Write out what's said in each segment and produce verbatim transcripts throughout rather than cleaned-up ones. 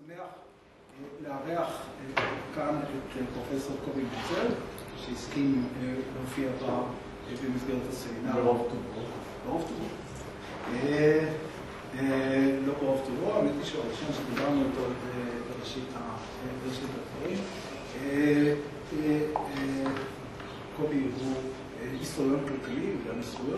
שמח לארח כאן את פרופסור קובי מוצל, שהסכים להופיע במסגרת הסמינר. ברוב טובו. ברוב טובו. לא ברוב טובו, האמת היא שהראשון שדיברנו אותו בראשית הדברים. קובי הוא היסטוריון כלכלי וגם היסטוריון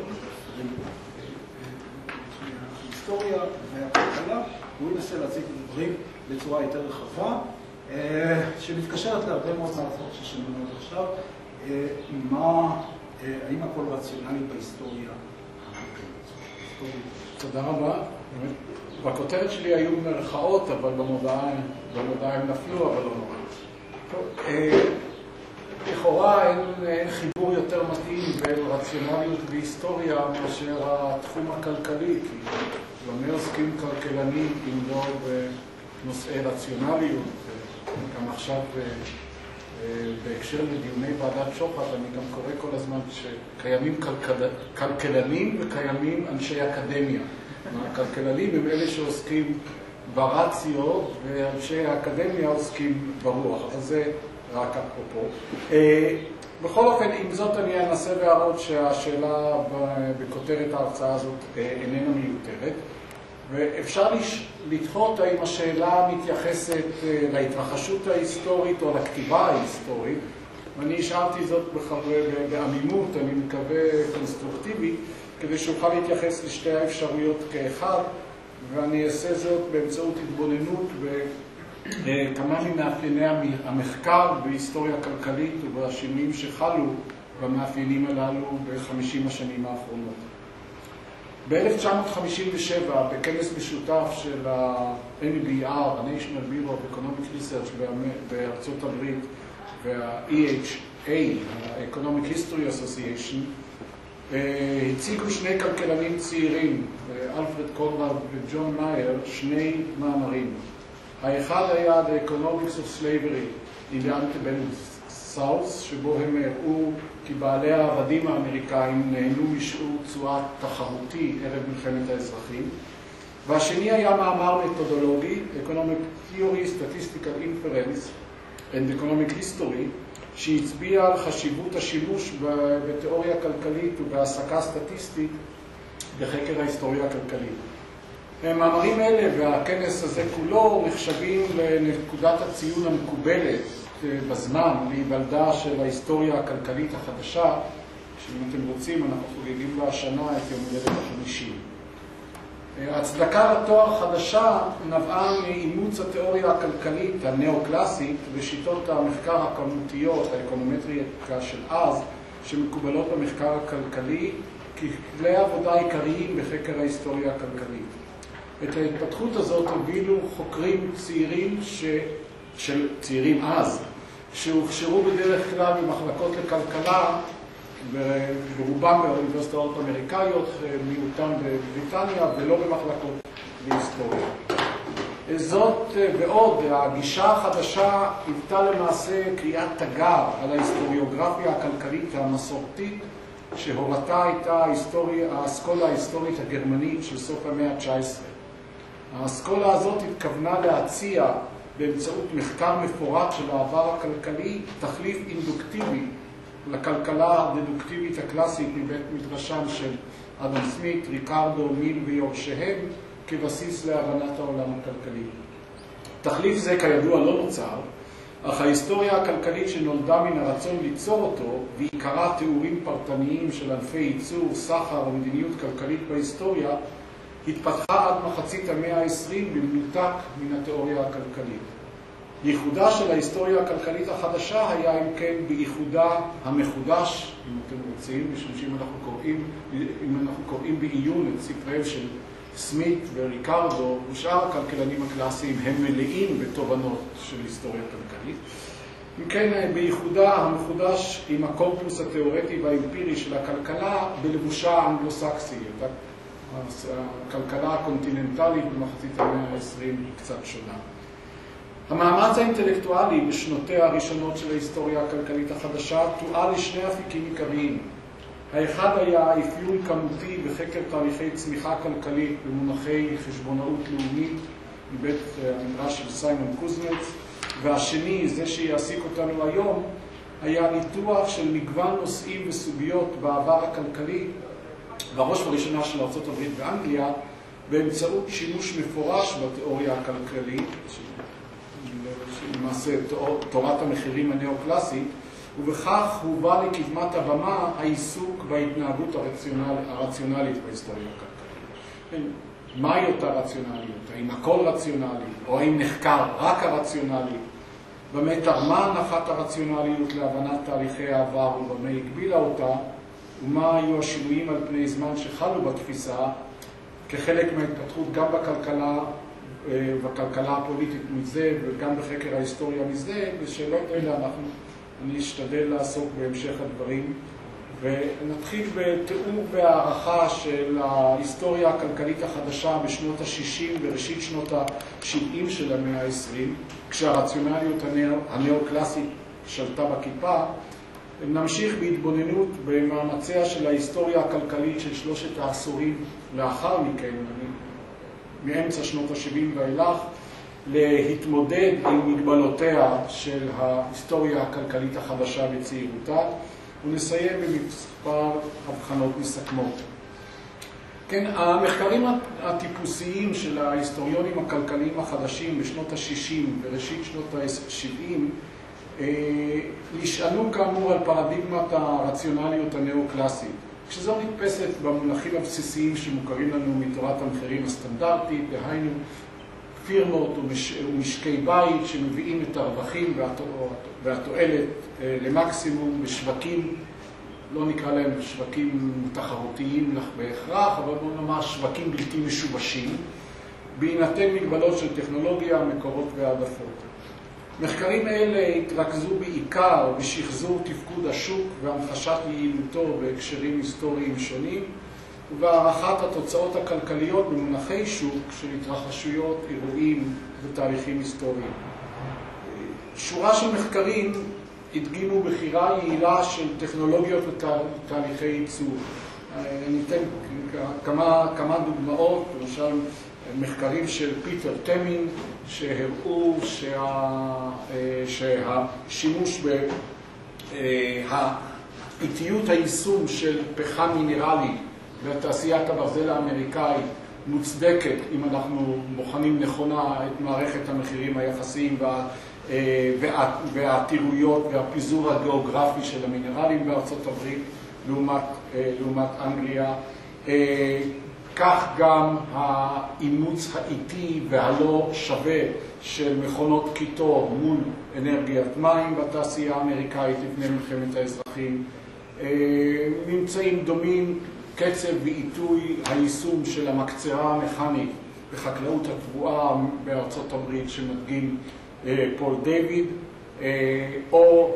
היסטוריה והכלכלה, והוא ינסה להציג את הדברים בצורה יותר רחבה, שמתקשרת להרבה מאוד מערכות ששמענו עד עכשיו. מה, האם הכל רציונלי בהיסטוריה הכלכלית? תודה רבה. בכותרת שלי היו מרכאות, אבל במודעה הם נפלו, אבל לא נורא. לכאורה אין, אין חיבור יותר מתאים בין רציונליות והיסטוריה מאשר התחום הכלכלי, כי לא עוסקים כלכלנים אם לא בנושאי רציונליות. גם עכשיו בהקשר לדיוני ועדת שוחט אני גם קורא כל הזמן שקיימים כלכל... כלכלנים וקיימים אנשי אקדמיה. הכלכלנים הם אלה שעוסקים ברציו ואנשי האקדמיה עוסקים ברוח. אז זה רק אפרופו. בכל אופן, עם זאת אני אנסה להראות שהשאלה בכותרת ההרצאה הזאת איננה מיותרת, ואפשר לתהות האם השאלה מתייחסת להתרחשות ההיסטורית או לכתיבה ההיסטורית, ואני השארתי זאת בעמימות, אני מקווה קונסטרוקטיבית, כדי שאוכל להתייחס לשתי האפשרויות כאחד, ואני אעשה זאת באמצעות התבוננות בכמה ממאפייני המחקר בהיסטוריה כלכלית ובשינויים שחלו במאפיינים הללו בחמישים השנים האחרונות. ב-אלף תשע מאות חמישים ושבע, בכנס משותף של ה-N B R, ה-National Bureau of Economic Research בארצות הברית, וה-E H A, ה-Economic History Association, הציגו שני כלכלנים צעירים, אלפרד קונרד וג'ון מאייר, שני מאמרים. האחד היה The Economics of Slavery in the Antebellum South, שבו הם הראו כי בעלי העבדים האמריקאים נהנו משעור תשואה תחרותי ערב מלחמת האזרחים. והשני היה מאמר מתודולוגי, Economic Theory, Statistical Inference and Economic History, שהצביע על חשיבות השימוש בתיאוריה כלכלית ובהסקה סטטיסטית בחקר ההיסטוריה הכלכלית. מאמרים אלה והכנס הזה כולו נחשבים לנקודת הציון המקובלת בזמן להיוולדה של ההיסטוריה הכלכלית החדשה, שאם אתם רוצים אנחנו חוגגים לה השנה את יום הולדת החמישים. ההצדקה לתואר חדשה נבעה מאימוץ התיאוריה הכלכלית הנאו-קלאסית ושיטות המחקר הכמותיות, האקונומטריקה של אז, שמקובלות במחקר הכלכלי ככלי עבודה עיקריים בחקר ההיסטוריה הכלכלית. את ההתפתחות הזאת הובילו חוקרים צעירים, ש... של צעירים אז, שהוכשרו בדרך כלל במחלקות לכלכלה, ברובם באוניברסיטאות אמריקאיות, מיעוטם בבריטניה, ולא במחלקות להיסטוריה. זאת ועוד, הגישה החדשה היוותה למעשה קריאת תגר על ההיסטוריוגרפיה הכלכלית המסורתית, שהורתה הייתה האסכולה ההיסטורית הגרמנית של סוף המאה ה-תשע עשרה. האסכולה הזאת התכוונה להציע באמצעות מחקר מפורט של העבר הכלכלי תחליף אינדוקטיבי לכלכלה הדדוקטיבית הקלאסית מבית מדרשם של אדם סמית, ריקרדו, מיל ויורשיהם כבסיס להבנת העולם הכלכלי. תחליף זה כידוע לא נוצר, אך ההיסטוריה הכלכלית שנולדה מן הרצון ליצור אותו, ועיקרה תיאורים פרטניים של ענפי ייצור, סחר ומדיניות כלכלית בהיסטוריה, התפתחה עד מחצית המאה ה-עשרים במנותק מן התיאוריה הכלכלית. ייחודה של ההיסטוריה הכלכלית החדשה היה אם כן בייחודה המחודש, אם אתם רוצים, משום שאם אנחנו קוראים, אם אנחנו קוראים בעיון את ספריהם של סמית וריקרדו ושאר הכלכלנים הקלאסיים הם מלאים בתובנות של היסטוריה כלכלית. אם כן, בייחודה המחודש עם הקורפוס התיאורטי והאמפירי של הכלכלה בלבושה האנגלו-סקסי. הכלכלה הקונטיננטלית במחצית המאה ה-עשרים היא קצת שונה. המאמץ האינטלקטואלי בשנותיה הראשונות של ההיסטוריה הכלכלית החדשה תואר לשני אפיקים עיקריים. האחד היה אפיון כמותי בחקר תהליכי צמיחה כלכלית במונחי חשבונאות לאומית מבית המדרש של סיימון קוזנץ, והשני, זה שיעסיק אותנו היום, היה ניתוח של מגוון נושאים וסוגיות בעבר הכלכלי, בראש ובראשונה של ארצות הברית ואנגליה, באמצעות שימוש מפורש בתיאוריה הכלכלית, למעשה תורת המחירים הנאו-קלאסית, ובכך הובא לקדמת הבמה העיסוק בהתנהגות הרציונלית בהיסטוריה הכלכלית. מהי אותה רציונליות? האם הכל רציונלי? או האם נחקר רק הרציונלי? במה תרמה הנחת הרציונליות להבנת תהליכי העבר ובמה הגבילה אותה? ומה היו השינויים על פני זמן שחלו בתפיסה כחלק מההתפתחות גם בכלכלה, בכלכלה הפוליטית מזה וגם בחקר ההיסטוריה מזה? בשאלות אלה אנחנו, אני אשתדל לעסוק בהמשך הדברים. ונתחיל בתיאור והערכה של ההיסטוריה הכלכלית החדשה בשנות ה-שישים וראשית שנות ה-שבעים של המאה ה-עשרים, כשהרציונליות הנאו-קלאסית שלטה בכיפה. נמשיך בהתבוננות במאמציה של ההיסטוריה הכלכלית של שלושת העשורים לאחר מכן, מאמצע שנות ה-שבעים ואילך, להתמודד עם מגבלותיה של ההיסטוריה הכלכלית החדשה בצעירותה, ונסיים במספר הבחנות מסכמות. כן, המחקרים הטיפוסיים של ההיסטוריונים הכלכליים החדשים בשנות ה-שישים וראשית שנות ה-שבעים נשענו כאמור על פרדיגמת הרציונליות הנאו-קלאסית, כשזו נתפסת במונחים הבסיסיים שמוכרים לנו מתורת המחירים הסטנדרטית, דהיינו פירמות ומשקי בית שמביאים את הרווחים והתועלת למקסימום בשווקים, לא נקרא להם שווקים תחרותיים בהכרח, אבל בואו נאמר שווקים בלתי משובשים, בהינתן מגבלות של טכנולוגיה, מקורות והעדפות. מחקרים אלה התרכזו בעיקר בשחזור תפקוד השוק והמחשת יעילותו בהקשרים היסטוריים שונים, ובהערכת התוצאות הכלכליות במונחי שוק של התרחשויות, אירועים ותהליכים היסטוריים. שורה של מחקרים הדגימו בחירה יעילה של טכנולוגיות ותהליכי ייצור. ניתן כמה, כמה דוגמאות, למשל מחקרים של פיטר טמין, שהראו שה, שהשימוש באיטיות היישום של פחם מינרלי בתעשיית הברזל האמריקאית מוצדקת, אם אנחנו בוחנים נכונה את מערכת המחירים היחסיים והעתירויות והפיזור הגיאוגרפי של המינרלים בארצות הברית לעומת, לעומת אנגליה. כך גם האימוץ האיטי והלא שווה של מכונות קיטור מול אנרגיית מים בתעשייה האמריקאית לפני מלחמת האזרחים. ממצאים דומים, קצב ועיתוי היישום של המקצרה המכנית בחקלאות התבואה בארצות הברית שמדגים פול דיוויד, או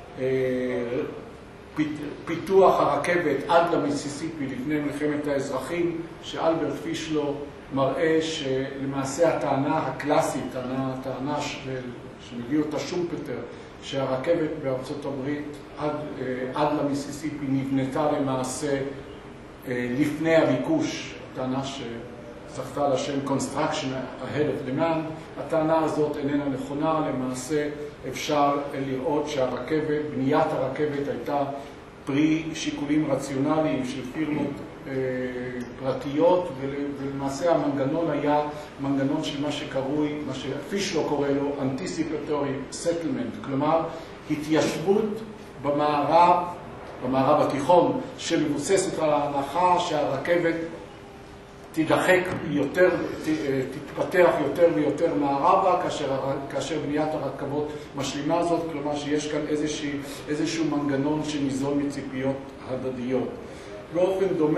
פיתוח הרכבת עד למיסיסיפי לפני מלחמת האזרחים, שאלברט פישלו מראה שלמעשה הטענה הקלאסית, הטענה שמביא אותה שומפטר, שהרכבת בארצות הברית עד, עד למיסיסיפי נבנתה למעשה לפני הביקוש, הטענה שזכתה לשם Construction Ahead of Demand, הטענה הזאת איננה נכונה. למעשה אפשר לראות שהרכבת, בניית הרכבת הייתה פרי שיקולים רציונליים של פירמות אה, פרטיות, ולמעשה המנגנון היה מנגנון של מה שקרוי, מה שפישלו קורא לו Anticipatory Settlement, כלומר התיישבות במערב, במערב התיכון, שמבוססת על ההנחה שהרכבת תידחק יותר, תתפתח יותר ויותר מערבה, כאשר, כאשר בניית הרכבות משלימה זאת, כלומר שיש כאן איזשהו, איזשהו מנגנון שניזון מציפיות הדדיות. באופן דומה,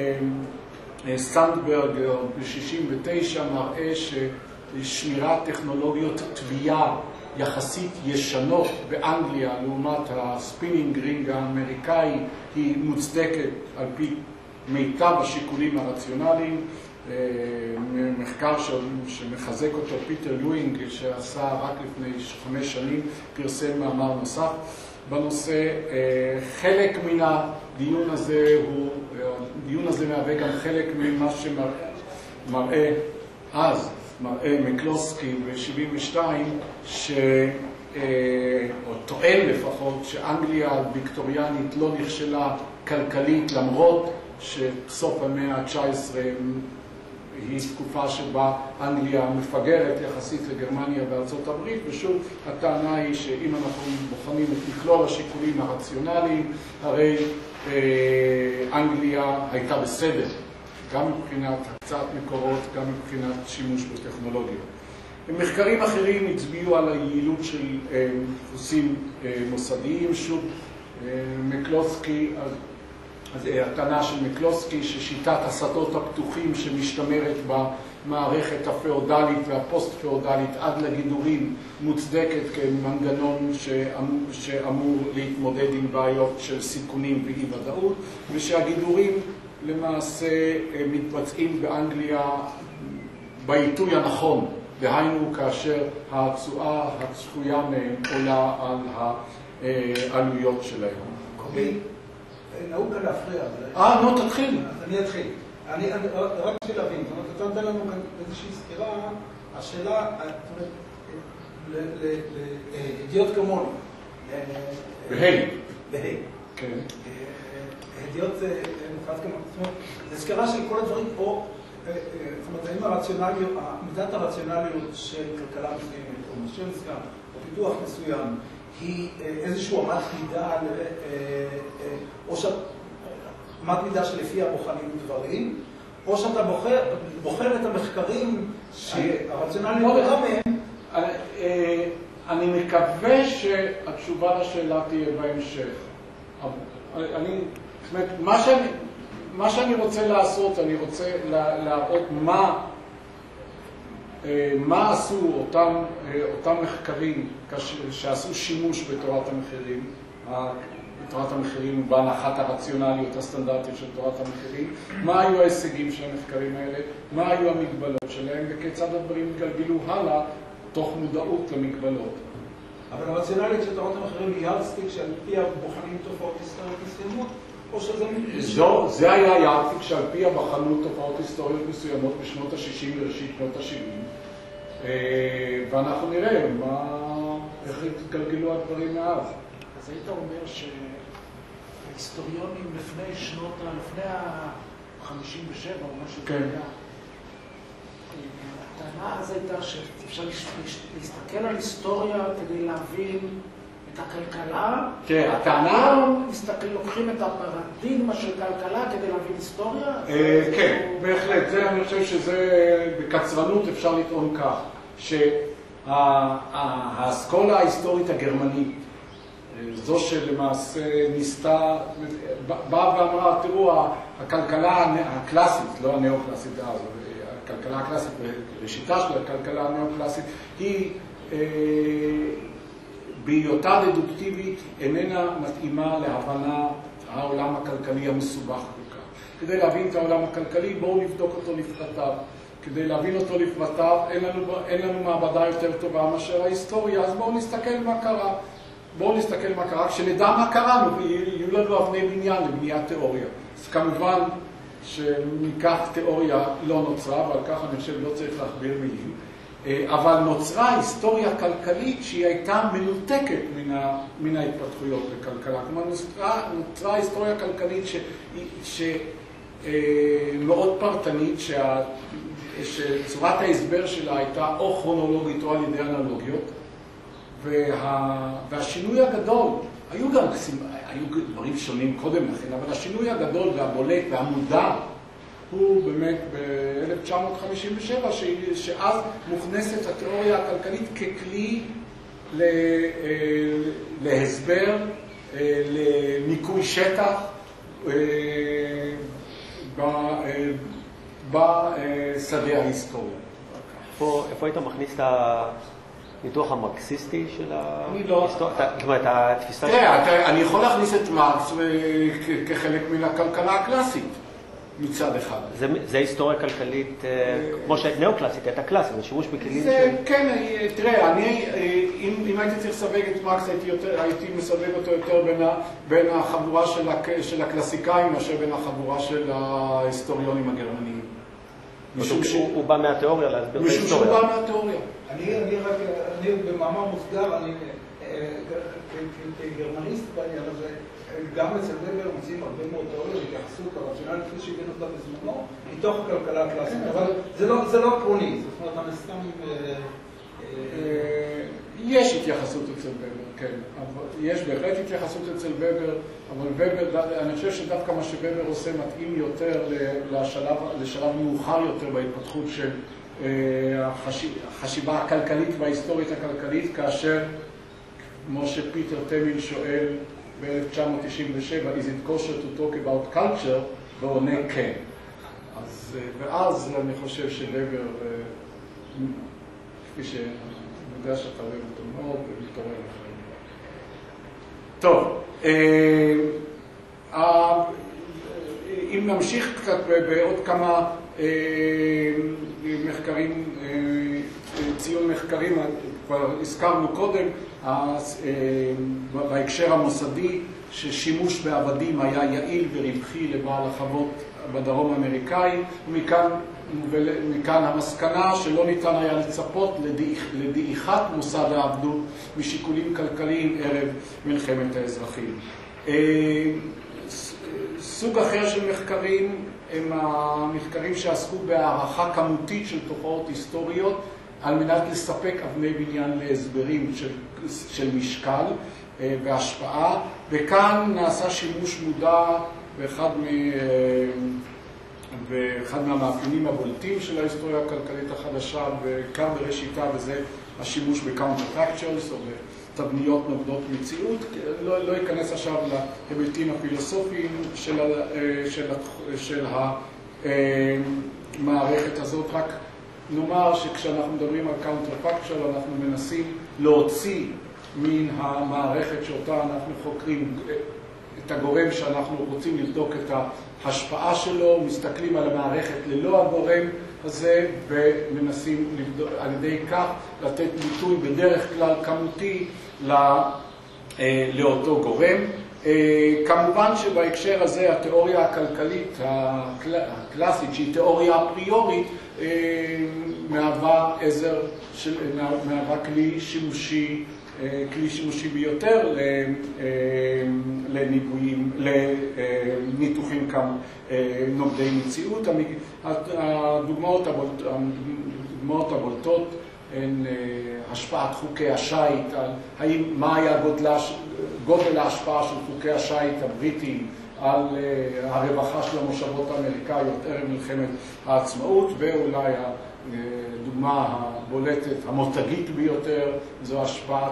סטנדברג ב-שישים ותשע מראה ששמירת טכנולוגיות תביעה יחסית ישנות באנגליה לעומת הספינינג רינג האמריקאי היא מוצדקת על פי מיטב השיקולים הרציונליים. מחקר שמחזק אותו פיטר לואינג, שעשה רק לפני חמש שנים, פרסם מאמר נוסף בנושא. חלק מן הדיון הזה הוא, הדיון הזה מהווה גם חלק ממה שמראה אז מראה מקלוסקי ב-שבעים ושתיים, ש... או טוען לפחות, שאנגליה הוויקטוריאנית לא נכשלה כלכלית, למרות שסוף המאה ה-תשע עשרה היא תקופה שבה אנגליה מפגרת יחסית לגרמניה וארצות הברית, ושוב הטענה היא שאם אנחנו בוחנים את מכלול השיקולים הרציונליים, הרי אנגליה הייתה בסדר, גם מבחינת הקצאת מקורות, גם מבחינת שימוש בטכנולוגיות. מחקרים אחרים הצביעו על היעילות של דפוסים מוסדיים. שוב, מקלוסקי, אז הטענה של מקלוסקי ששיטת השדות הפתוחים שמשתמרת במערכת הפאודלית והפוסט-פאודלית עד לגידורים מוצדקת כמנגנון שאמור להתמודד עם בעיות של סיכונים ואי-ודאות, ושהגידורים למעשה מתבצעים באנגליה בעיתוי הנכון, דהיינו כאשר התשואה הצפויה מהם עולה על העלויות שלהם. קובי, נהוג כאן להפריע. אה, נו, תתחיל. אני אתחיל. אני רק בשביל להבין, זאת אומרת, אתה נותן לנו כאן איזושהי סקירה, השאלה, לידיעות כמוני. בהי. בהי. כן. ידיעות מופעת כמוני. זאת אומרת, זו סקירה של כל הדברים פה, זאת אומרת, האם הרציונליות, מידת הרציונליות של כלכלה מסוימת, או משל סגן, או פיתוח מסוים, היא איזשהו אמת מידה, או אמת מידה שלפיה בוחנים דברים, או שאתה בוחר, בוחר את המחקרים שהרציונליות נראה מהם. אני מקווה שהתשובה לשאלה תהיה בהמשך. אני, זאת אומרת, מה שאני... מה שאני רוצה לעשות, אני רוצה להראות מה, מה עשו אותם, אותם מחקרים שעשו שימוש בתורת המחירים, בתורת המחירים ובהנחת הרציונליות הסטנדרטית של תורת המחירים, מה היו ההישגים של המחקרים האלה, מה היו המגבלות שלהם וכיצד הדברים התגלגלו הלאה תוך מודעות למגבלות. אבל הרציונליות של תורת המחירים היא ירדסטיק שעל פיה בוחנים תופעות היסטוריות מסוימות? זו, זה היה יעתיק שעל פי הבחנו תופעות היסטוריות מסוימות בשנות ה-שישים וראשית שנות ה-שבעים, ואנחנו נראה מה, איך התגלגלו הדברים מאז. אז היית אומר שההיסטוריונים לפני שנות, לפני ה-חמישים ושבע או משהו כזה, הטענה אז הייתה שאפשר להסתכל על היסטוריה כדי להבין את הכלכלה. כן, הטענה... לוקחים את הפרדיגמה של כלכלה כדי להבין היסטוריה? כן, בהחלט. אני חושב שזה, בקצרנות אפשר לטעון כך, שהאסכולה ההיסטורית הגרמנית, זו שלמעשה ניסתה, באה ואמרה, תראו, הכלכלה הקלאסית, לא הנאו-קלאסית, הכלכלה הקלאסית, ראשיתה של הכלכלה הנאו-קלאסית, היא בהיותה דדוקטיבית איננה מתאימה להבנה העולם הכלכלי המסובך כל כך. כדי להבין את העולם הכלכלי, בואו נבדוק אותו לפרטיו. כדי להבין אותו לפרטיו, אין לנו, אין לנו מעבדה יותר טובה מאשר ההיסטוריה, אז בואו נסתכל מה קרה. בואו נסתכל מה קרה, כשנדע מה קרה, יהיו לנו אבני בניין לבניית תיאוריה. אז כמובן שמכך תיאוריה לא נוצרה, ועל כך אני חושב לא צריך להכביר מילים. אבל נוצרה היסטוריה כלכלית שהיא הייתה מנותקת מן, ה, מן ההתפתחויות בכלכלה. כלומר, נוצרה, נוצרה היסטוריה כלכלית ש, ש, מאוד פרטנית, שה, שצורת ההסבר שלה הייתה או כרונולוגית או על ידי אנלוגיות, וה, והשינוי הגדול, היו גם היו דברים שונים קודם לכן, אבל השינוי הגדול והבולט והמודע, הוא באמת ב-אלף תשע מאות חמישים ושבע, שאז מוכנסת התיאוריה הכלכלית ככלי להסבר, לניקוי שטח בשדה ההיסטוריה. איפה היית מכניס את הניתוח המרקסיסטי של ההיסטוריה? זאת אומרת, התפיסה... תראה, אני יכול להכניס את מרקס כחלק מן הכלכלה הקלאסית. מצד אחד. זה, זה היסטוריה כלכלית, כמו שנאו-קלאסית, הייתה קלאסית, זה שימוש בכלים זה, של... כן, תראה, אני, אם, אם הייתי צריך לסווג את מרקס, הייתי, יותר, הייתי מסווג אותו יותר בין, ה, בין החבורה של, ה, של הקלאסיקאים, מאשר בין החבורה של ההיסטוריונים הגרמניים. הוא בא מהתיאוריה להסביר את ההיסטוריה. משום שהוא בא מהתיאוריה. אני רק, אני במאמר מוסגר, אני כגרמניסט בעניין הזה, גם אצל ובר מוצאים הרבה מאוד תיאוריה והתייחסות הרציונלית כפי שהבין אותה בזמנו, מתוך הכלכלה הקלאסית, אבל זה לא עקרוני, זאת אומרת, אני סתם... יש התייחסות אצל ובר, כן. יש בהחלט התייחסות אצל ובר, אבל ובר, אני חושב שדווקא מה שובר עושה מתאים יותר לשלב, לשלב מאוחר יותר בהתפתחות של החשיבה הכלכלית וההיסטורית הכלכלית, כאשר, כמו שפיטר טמיל שואל ב-אלף תשע מאות תשעים ושבע, is it kosher to talk about culture? ועונה כן. אז, ואז אני חושב שובר, כפי שאני יודע שאתה אוהב אותו מאוד, ומתעורר לחיים. טוב, אם נמשיך קצת בעוד כמה מחקרים, ציון מחקרים, כבר הזכרנו קודם, בהקשר המוסדי, ששימוש בעבדים היה יעיל ורווחי לבעל החוות בדרום האמריקאי, ומכאן ומכאן המסקנה שלא ניתן היה לצפות לדעיכת מוסד העבדות משיקולים כלכליים ערב מלחמת האזרחים. סוג אחר של מחקרים הם המחקרים שעסקו בהערכה כמותית של תופעות היסטוריות על מנת לספק אבני בניין להסברים של, של משקל והשפעה, וכאן נעשה שימוש מודע באחד מ... ואחד מהמאפיינים הבולטים של ההיסטוריה הכלכלית החדשה, בעיקר בראשיתה, וזה השימוש ב-counterfactuals או בתבניות נוגדות מציאות. לא, לא אכנס עכשיו להיבטים הפילוסופיים של, של, של המערכת הזאת, רק נאמר שכשאנחנו מדברים על counterfactual אנחנו מנסים להוציא מן המערכת שאותה אנחנו חוקרים את הגורם שאנחנו רוצים לבדוק את ההשפעה שלו, מסתכלים על המערכת ללא הגורם הזה ומנסים לבדוק, על ידי כך לתת ביטוי בדרך כלל כמותי לאותו גורם. כמובן שבהקשר הזה התיאוריה הכלכלית הקלאסית, שהיא תיאוריה אפריורית, מהווה עזר, מהווה כלי שימושי, כלי שימושי ביותר לניבויים, לניתוחים כנוגדי מציאות. הדוגמאות הדוגמאות הבולטות הן השפעת חוקי השייט, האם מה היה גודלה, גודל ההשפעה של חוקי השייט הבריטיים על הרווחה של המושבות האמריקאיות ערב מלחמת העצמאות, ואולי הדוגמה הבולטת, המותגית ביותר, זו השפעת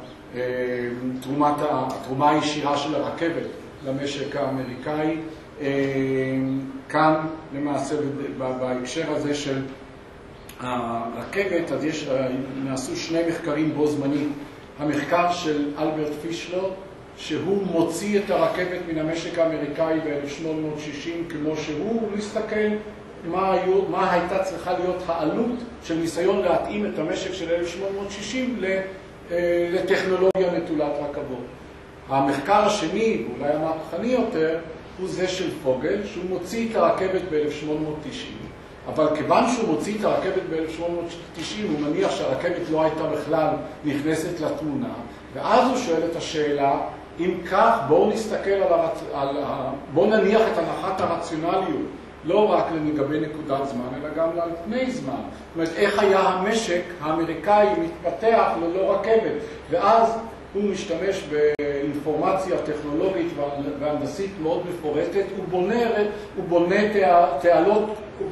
התרומה הישירה של הרכבת למשק האמריקאי. כאן למעשה בהקשר הזה של הרכבת, אז יש, נעשו שני מחקרים בו זמנית. המחקר של אלברט פישלר, שהוא מוציא את הרכבת מן המשק האמריקאי ב-אלף שמונה מאות שישים כמו שהוא, הוא מסתכל מה, היו, מה הייתה צריכה להיות העלות של ניסיון להתאים את המשק של אלף שמונה מאות שישים לטכנולוגיה נטולת רכבות. המחקר השני, אולי המהפכני יותר, הוא זה של פוגל, שהוא מוציא את הרכבת ב-אלף שמונה מאות תשעים. אבל כיוון שהוא מוציא את הרכבת ב-אלף שמונה מאות תשעים, הוא מניח שהרכבת לא הייתה בכלל נכנסת לתמונה, ואז הוא שואל את השאלה, אם כך, בואו נסתכל על, הרצ... על ה... בואו נניח את הנחת הרציונליות, לא רק לגבי נקודת זמן, אלא גם על פני זמן. זאת אומרת, איך היה המשק האמריקאי מתפתח ללא רכבת, ואז הוא משתמש באינפורמציה טכנולוגית והנדסית מאוד מפורטת, הוא בונה, הוא בונה תעלות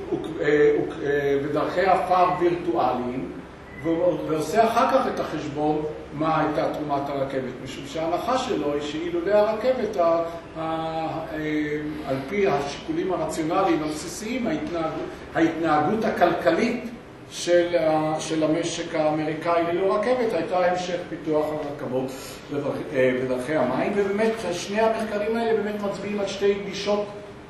ודרכי עפר וירטואליים, ועושה אחר כך את החשבון מה הייתה תרומת הרכבת, משום שההנחה שלו היא שאילולא הרכבת, על פי השיקולים הרציונליים הבסיסיים, ההתנהגות הכלכלית של, של המשק האמריקאי ללא רכבת הייתה המשך פיתוח הרכבות ודרכי המים, ובאמת שני המחקרים האלה באמת מצביעים על שתי גישות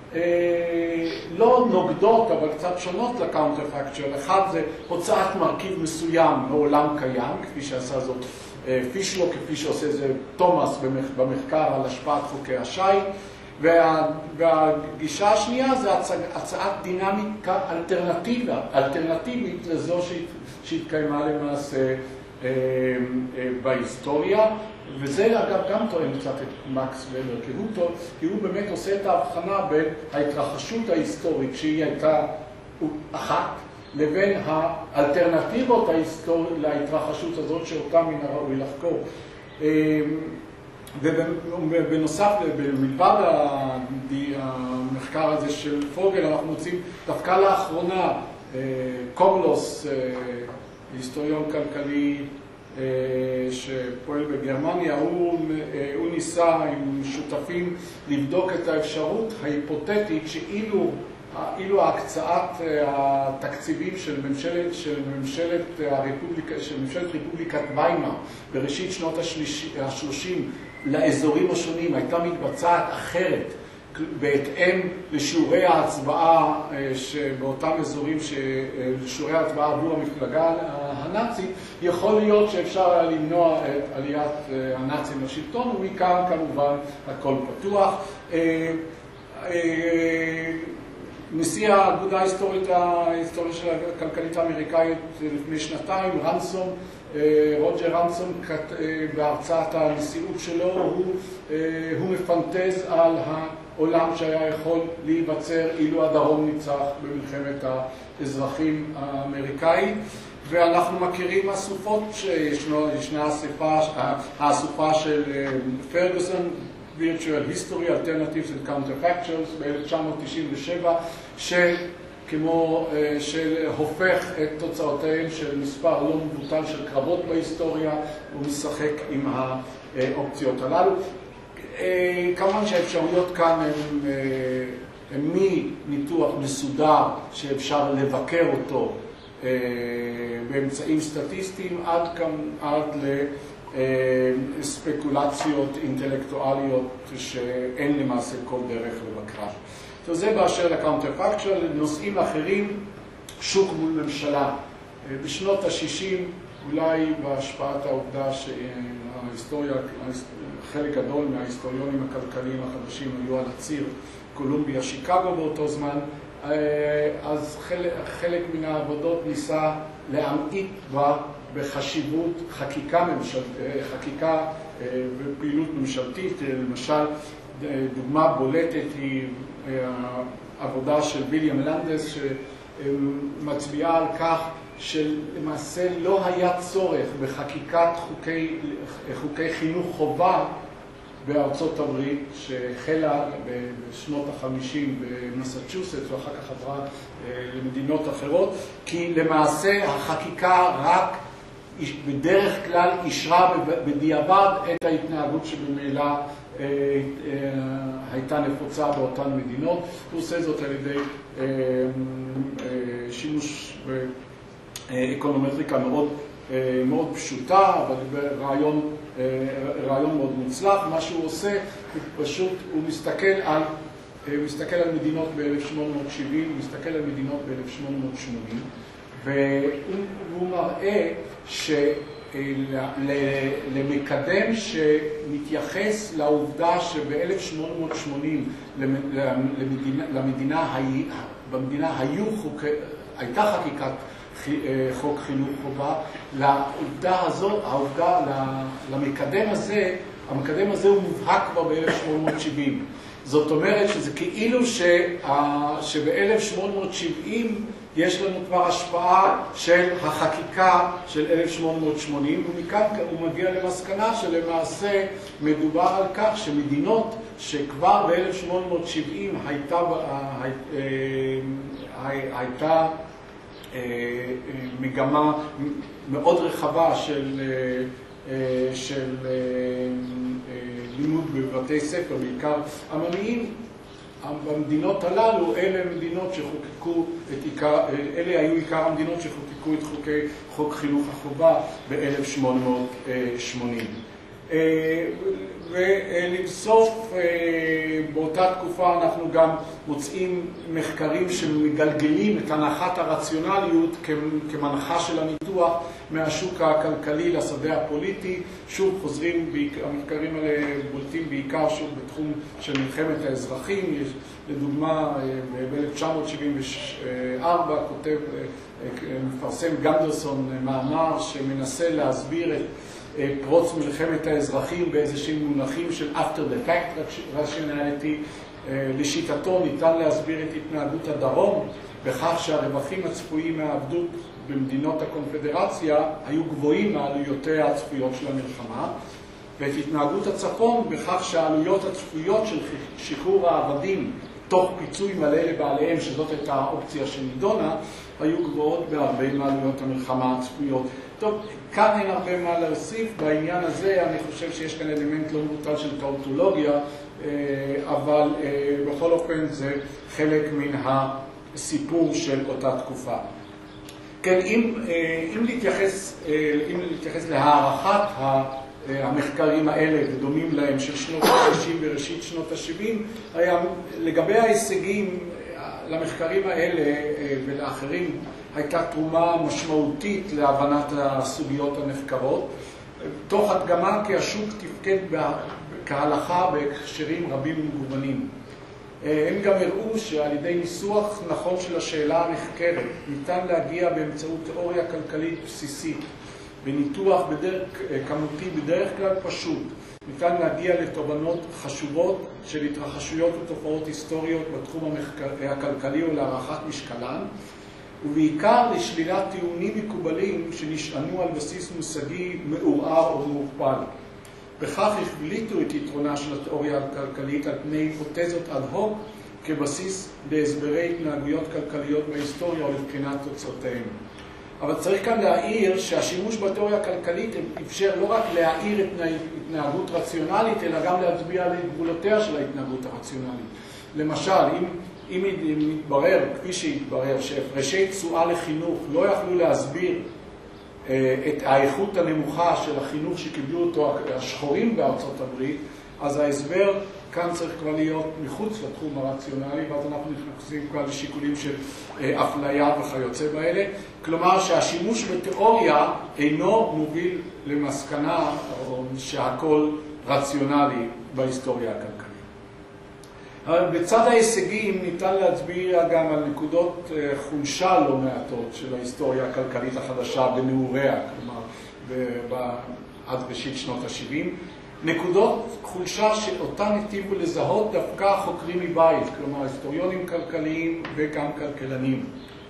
לא נוגדות, אבל קצת שונות לקאונטרפקצ'ואל. אחד זה הוצאת מרכיב מסוים מעולם קיים, כפי שעשה זאת פישלו, כפי שעושה זה תומאס במחקר על השפעת חוקי השייט, וה, והגישה השנייה זה הצג, הצעת דינמיקה אלטרנטיבה, אלטרנטיבית לזו שהתקיימה למעשה אה, אה, בהיסטוריה, וזה אגב גם תואם קצת את מקס ובר, כי הוא, טוב, כי הוא באמת עושה את ההבחנה בין ההתרחשות ההיסטורית שהיא הייתה אחת, לבין האלטרנטיבות ההיסטוריות להתרחשות הזאת שאותה מן הראוי לחקור. ובנוסף, מלבד המחקר הזה של פוגל, אנחנו מוצאים דווקא לאחרונה, קומלוס, היסטוריון כלכלי שפועל בגרמניה, הוא, הוא ניסה עם שותפים לבדוק את האפשרות ההיפותטית שאילו אילו ההקצאת התקציבים של ממשלת, של ממשלת הרפובליקה, של ממשלת רפובליקת ויימאר בראשית שנות השלושים לאזורים השונים הייתה מתבצעת אחרת בהתאם לשיעורי ההצבעה שבאותם אזורים, שיעורי ההצבעה עבור המפלגה הנאצית, יכול להיות שאפשר היה למנוע את עליית הנאצים לשלטון, ומכאן כמובן הכל פתוח. נשיא האגודה ההיסטורית, ההיסטוריה של הכלכלית האמריקאית לפני שנתיים, רנסום, רוג'ר רנסום, בהרצאת הנשיאות שלו, הוא, הוא מפנטז על העולם שהיה יכול להיווצר אילו הדרום ניצח במלחמת האזרחים האמריקאית, ואנחנו מכירים הסופות שישנה הסופה, הסופה של פרגוסון, Virtual History, Alternatives and Counterfactuals ב-אלף תשע מאות תשעים ושבע, שכמו שהופך את תוצאותיהם של מספר לא מבוטל של קרבות בהיסטוריה, הוא משחק עם האופציות הללו. כמובן שהאפשרויות כאן הן, הן מניתוח מסודר שאפשר לבקר אותו באמצעים סטטיסטיים עד, עד ל... ספקולציות אינטלקטואליות שאין למעשה כל דרך לבקרה. זה באשר לקאונטרפקצ'ואל. נושאים אחרים, שוק מול ממשלה. בשנות ה-שישים, אולי בהשפעת העובדה שההיסטוריה, חלק גדול מההיסטוריונים הכלכליים החדשים היו על הציר קולומביה שיקגו באותו זמן, אז חלק, חלק מן העבודות ניסה להמעיט בה בחשיבות חקיקה ממשלתית, חקיקה ופעילות ממשלתית. למשל, דוגמה בולטת היא העבודה של ויליאם לנדס, שמצביעה על כך שלמעשה לא היה צורך בחקיקת חוקי, חוקי חינוך חובה בארצות הברית, שהחלה בשנות ה-חמישים במסצ'וסטס ואחר כך עברה למדינות אחרות, כי למעשה החקיקה רק בדרך כלל אישרה בדיעבד את ההתנהגות שבמילא הייתה נפוצה באותן מדינות. הוא עושה זאת על ידי שימוש באקונומטריקה מאוד, מאוד פשוטה, אבל ברעיון, רעיון מאוד מוצלח. מה שהוא עושה, הוא פשוט, הוא מסתכל על, הוא מסתכל על מדינות ב-אלף שמונה מאות שבעים, הוא מסתכל על מדינות ב-אלף שמונה מאות שמונים, והוא מראה שלמקדם שמתייחס לעובדה שב-אלף שמונה מאות שמונים למדינה, במדינה היו חוק, הייתה חקיקת חוק חינוך חובה, לעובדה הזאת, העובדה, למקדם הזה, המקדם הזה הוא מובהק כבר ב-אלף שמונה מאות שבעים. זאת אומרת שזה כאילו שב-אלף שמונה מאות שבעים יש לנו כבר השפעה של החקיקה של אלף שמונה מאות שמונים, ומכאן הוא מגיע למסקנה שלמעשה מדובר על כך שמדינות שכבר ב-אלף שמונה מאות שבעים הייתה, הייתה מגמה מאוד רחבה של, של לימוד בבתי ספר, בעיקר עממיים, במדינות הללו, אלה מדינות שחוקקו את עיקר, אלה היו עיקר המדינות שחוקקו את חוקי חוק חינוך החובה ב-אלף שמונה מאות שמונים. ולבסוף, באותה תקופה אנחנו גם מוצאים מחקרים שמגלגלים את הנחת הרציונליות כמנחה של הניתוח מהשוק הכלכלי לשדה הפוליטי. שוב חוזרים, המחקרים האלה בולטים בעיקר שוב בתחום של מלחמת האזרחים. יש, לדוגמה, ב-אלף תשע מאות שבעים וארבע כותב, מפרסם גנדרסון מאמר שמנסה להסביר את פרוץ מלחמת האזרחים באיזשהם מונחים של after the fact rationality. לשיטתו ניתן להסביר את התנהגות הדרום בכך שהרווחים הצפויים מהעבדות במדינות הקונפדרציה היו גבוהים מעלויותיה הצפויות של המלחמה, ואת התנהגות הצפון בכך שהעלויות הצפויות של שחרור העבדים תוך פיצוי מלא לבעליהם, שזאת הייתה האופציה שנידונה, היו גבוהות בהרבה מעלויות המלחמה הצפויות. טוב, כאן אין הרבה מה להוסיף. בעניין הזה אני חושב שיש כאן אלמנט לא מבוטל של טאוטולוגיה, אבל בכל אופן זה חלק מן הסיפור של אותה תקופה. כן, אם, אם להתייחס, אם להתייחס להערכת המחקרים האלה ודומים להם של שנות ה-שישים וראשית שנות ה-שבעים, היה לגבי ההישגים למחקרים האלה ולאחרים הייתה תרומה משמעותית להבנת הסוגיות הנחקרות, תוך הדגמה כי השוק תפקד כהלכה בהקשרים רבים ומגוונים. הם גם הראו שעל ידי ניסוח נכון של השאלה הנחקרת ניתן להגיע באמצעות תיאוריה כלכלית בסיסית וניתוח בדרך, כמותי בדרך כלל פשוט, ניתן להגיע לתובנות חשובות של התרחשויות ותופעות היסטוריות בתחום המחקר, הכלכלי ולהערכת משקלן, ובעיקר לשלילת טיעונים מקובלים שנשענו על בסיס מושגי מעורער או מעורפל. בכך הבליטו את יתרונה של התיאוריה הכלכלית על פני היפותזות אד הוק כבסיס להסברי התנהגויות כלכליות בהיסטוריה ולבחינת תוצאותיהם. אבל צריך כאן להעיר שהשימוש בתיאוריה הכלכלית אפשר לא רק להעיר את התנהגות רציונלית, אלא גם להצביע על גבולותיה של ההתנהגות הרציונלית. למשל, אם, אם מתברר, כפי שהתברר, שהפרשי תשואה לחינוך לא יכלו להסביר את האיכות הנמוכה של החינוך שקיבלו אותו השחורים בארצות הברית, אז ההסבר כאן צריך כבר להיות מחוץ לתחום הרציונלי, ואז אנחנו נכנסים כבר לשיקולים של אפליה וכיוצא באלה. כלומר שהשימוש בתיאוריה אינו מוביל למסקנה או שהכל רציונלי בהיסטוריה הכלכלית. בצד ההישגים ניתן להצביע גם על נקודות חולשה לא מעטות של ההיסטוריה הכלכלית החדשה בנעוריה, כלומר עד ראשית שנות ה-שבעים. נקודות חולשה שאותן היטיבו לזהות דווקא החוקרים מבית, כלומר היסטוריונים כלכליים וגם כלכלנים.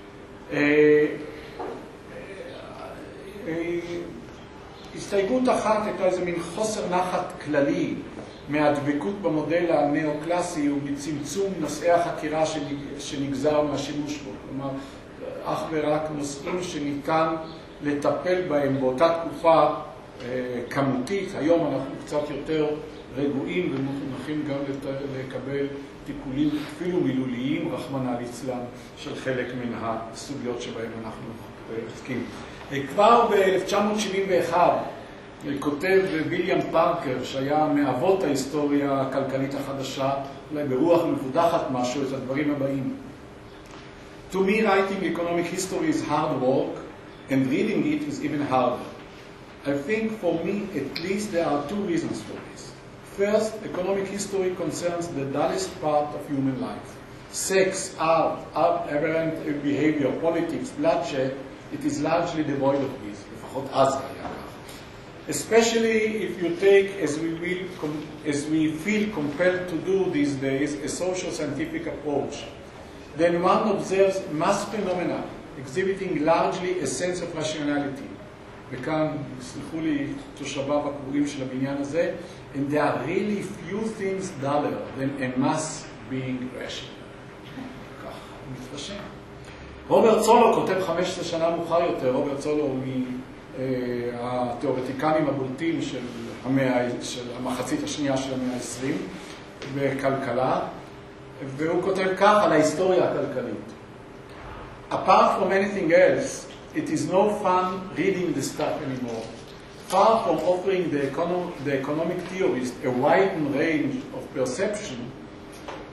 הסתייגות אחת הייתה איזה מין חוסר נחת כללי מהדבקות במודל הנאו-קלאסי ובצמצום נושאי החקירה שנגזר מהשימוש בו. כלומר, אך ורק נושאים שניתן לטפל בהם באותה תקופה כמותית. היום אנחנו קצת יותר רגועים ומוכנים גם לקבל טיפולים אפילו מילוליים, רחמנא ליצלן, של חלק מן הסוגיות שבהם אנחנו עוסקים. כבר ב-אלף תשע מאות שבעים ואחת כותב ויליאם פארקר, שהיה מאבות ההיסטוריה הכלכלית החדשה, אולי ברוח מבודחת משהו, את הדברים הבאים. To me, writing economic history is hard work, and reading it is even harder. I think for me, at least, there are two reasons for this. First, economic history concerns the dullest part of human life. Sex, art, aberrant behavior, politics, bloodshed, it is largely devoid of this. לפחות אז היה כך. Especially if you take, as we, will, as we feel compelled to do these days, a social scientific approach, then one observes mass phenomena exhibiting largely a sense of rationality. וכאן, סליחו לי, תושביו הקבועים של הבניין הזה, and there are really few things duller than a mass being rational. כך, מתרשם. רוברט סולו כותב חמש עשרה שנה מאוחר יותר, רוברט סולו הוא מהתיאורטיקנים הבולטים של, המאה, של המחצית השנייה של המאה ה-עשרים בכלכלה, והוא כותב כך על ההיסטוריה הכלכלית. Apart from anything else, it is no fun reading the stuff anymore. Far from offering the, econo the economic theorist a wide range of perception,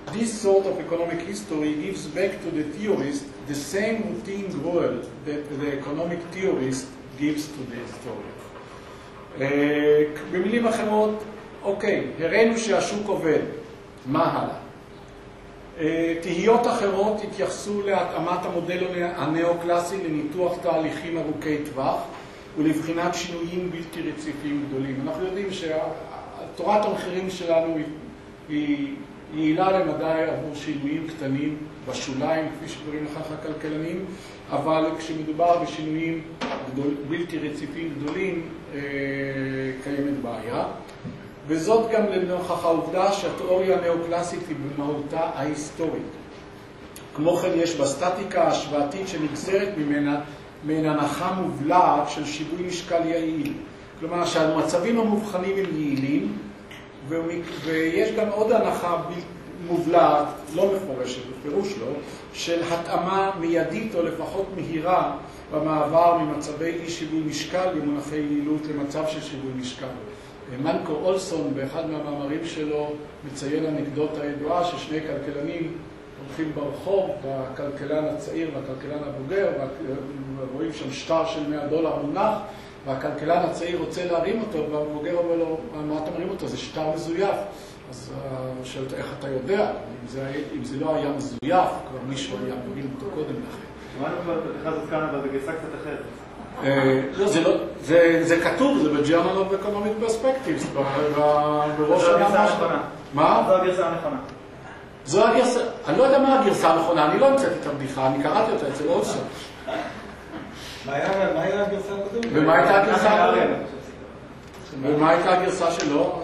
this sort of economic history gives back to the theorist the same routine world that the economic theorist gives to the historian. Uh, במילים אחרות, אוקיי, הראינו שהשוק עובד, מה הלאה? Uh, תהיות אחרות התייחסו להתאמת המודל הנאו-קלאסי לניתוח תהליכים ארוכי טווח ולבחינת שינויים בלתי רציפים גדולים. אנחנו יודעים שתורת המחירים שלנו היא, היא יעילה למדי עבור שינויים קטנים בשוליים, כפי שקוראים לכך הכלכלנים, אבל כשמדובר בשינויים גדול, בלתי רציפים גדולים, אה, קיימת בעיה. וזאת גם לנוכח העובדה שהתיאוריה הנאו-קלאסית היא במהותה ההיסטורית. כמו כן יש בסטטיקה ההשוואתית שנגזרת ממנה, מעין הנחה מובלעת של שיווי משקל יעיל. כלומר שהמצבים המובחנים הם יעילים, ויש גם עוד הנחה מובלעת, לא מפורשת, בפירוש לא, של התאמה מיידית או לפחות מהירה במעבר ממצבי אי שיווי משקל במונחי יעילות למצב של שיווי משקל. מנקו אולסון באחד מהמאמרים שלו מציין אנקדוטה ידועה ששני כלכלנים הולכים ברחוב, והכלכלן הצעיר והכלכלן הבוגר, ורואים שם שטר של מאה דולר מונח, והכלכלן הצעיר רוצה להרים אותו, והבוגר אומר לו, מה אתה מרים אותו? זה שטר מזויף. אז שואלת, איך אתה יודע? אם זה, אם זה לא היה מזויף, כבר מישהו היה מרים אותו קודם לכן. שמענו כבר אחד עוד כאן, אבל בגרסה קצת אחרת. לא, זה לא, זה, זה כתוב, זה ב-Journal of Economic Perspectives, בראש המאמר שלנו. מה? זו הגרסה הנכונה. זו הגרסה, אני לא יודע מה הגרסה הנכונה, אני לא המצאתי את הבדיחה, אני קראתי אותה אצל אולסון. מה היה הגרסה הקודמת? ומה הייתה הגרסה הקודמת? ומה הייתה הגרסה שלו?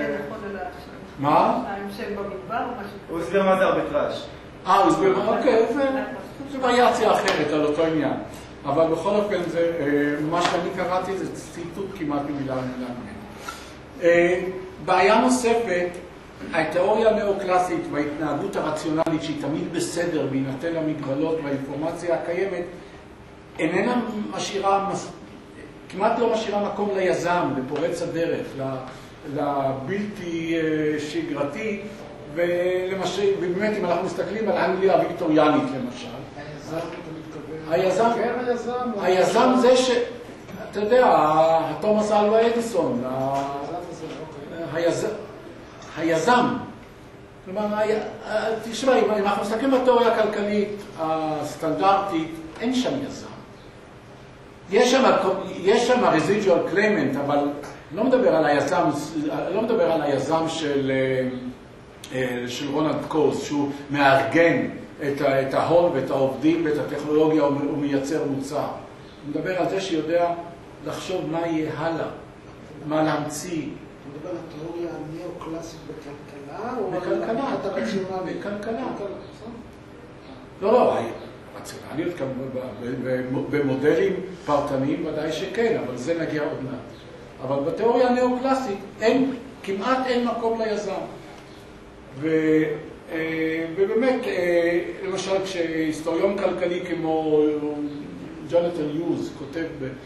מה? הוא הסביר מה זה ארביטראז'. אה, הוא הסביר, אוקיי, זה וריאציה אחרת על אותו עניין. אבל בכל אופן, זה, מה שאני קראתי זה ציטוט כמעט במילה במילה ממנו. בעיה נוספת, התיאוריה הנאו-קלאסית וההתנהגות הרציונלית שהיא תמיד בסדר בהינתן המגבלות והאינפורמציה הקיימת, איננה משאירה, כמעט לא משאירה מקום ליזם, לפורץ הדרך, לבלתי שגרתי, ולמשל, ובאמת אם אנחנו מסתכלים על אנגליה הוויקטוריאנית למשל, היזם, היזם זה ש... אתה יודע, תומאס אלווה אדיסון, היזם, כלומר, תשמע, אם אנחנו מסתכלים בתיאוריה הכלכלית הסטנדרטית, אין שם יזם. יש שם, יש שם residual claimant, אבל לא מדבר על היזם, לא מדבר על היזם של, של רונלד קוז, שהוא מארגן את, את ההון ואת העובדים ואת הטכנולוגיה, הוא מייצר מוצר. הוא מדבר על זה שיודע לחשוב מה יהיה הלאה, מה להמציא. הוא מדבר על התיאוריה הנאו-קלאסית בכלכלה? בכלכלה. בכלכלה. לא, לא, רציונליות במודלים פרטניים ודאי שכן, אבל זה נגיע עוד מעט. אבל בתיאוריה הנאו-קלאסית אין, כמעט אין מקום ליזם. ו... ובאמת, למשל, כשהיסטוריון כלכלי כמו ג'ונתן יוז כותב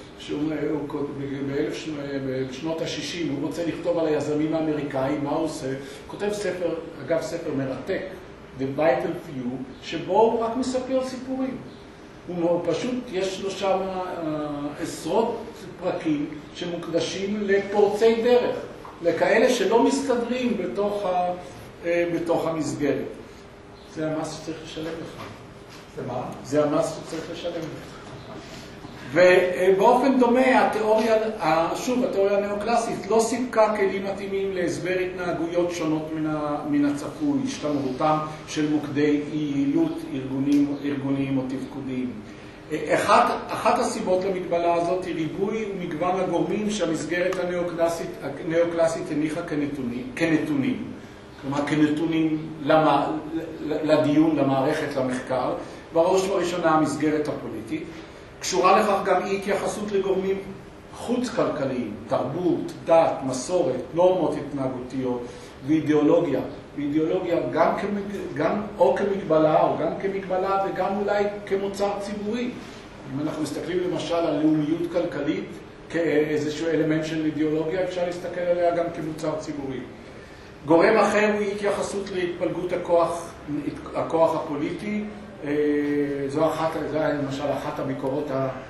בשנות ה-שישים, הוא רוצה לכתוב על היזמים האמריקאים, מה הוא עושה? הוא כותב ספר, אגב ספר מרתק, The Vital Few, שבו הוא רק מספר סיפורים. הוא פשוט, יש לו שם עשרות פרקים שמוקדשים לפורצי דרך, לכאלה שלא מסתדרים בתוך ה... בתוך המסגרת. זה המס שצריך לשלם לך. זה מה? זה המס שצריך לשלם לך. ובאופן דומה, התיאוריה, שוב, התיאוריה הנאו-קלאסית לא סיפקה כלים מתאימים להסבר התנהגויות שונות מן הצפוי, השתמרותם של מוקדי אי-יעילות ארגוניים, ארגוניים או תפקודיים. אחת, אחת הסיבות למגבלה הזאת היא ריבוי ומגוון הגורמים שהמסגרת הנאו-קלאסית, הנאו-קלאסית הניחה כנתונים, כנתונים. כלומר, כנתונים למה, לדיון, למערכת, למחקר, בראש ובראשונה המסגרת הפוליטית. קשורה לכך גם אי התייחסות לגורמים חוץ-כלכליים, תרבות, דת, מסורת, נורמות התנהגותיות ואידיאולוגיה. ואידיאולוגיה גם, כמג... גם או כמגבלה או גם כמגבלה וגם אולי כמוצר ציבורי. אם אנחנו מסתכלים למשל על לאומיות כלכלית כאיזשהו אלמנט של אידיאולוגיה, אפשר להסתכל עליה גם כמוצר ציבורי. גורם אחר הוא התייחסות להתפלגות הכוח, הכוח הפוליטי. זו אחת, זו למשל אחת הביקורות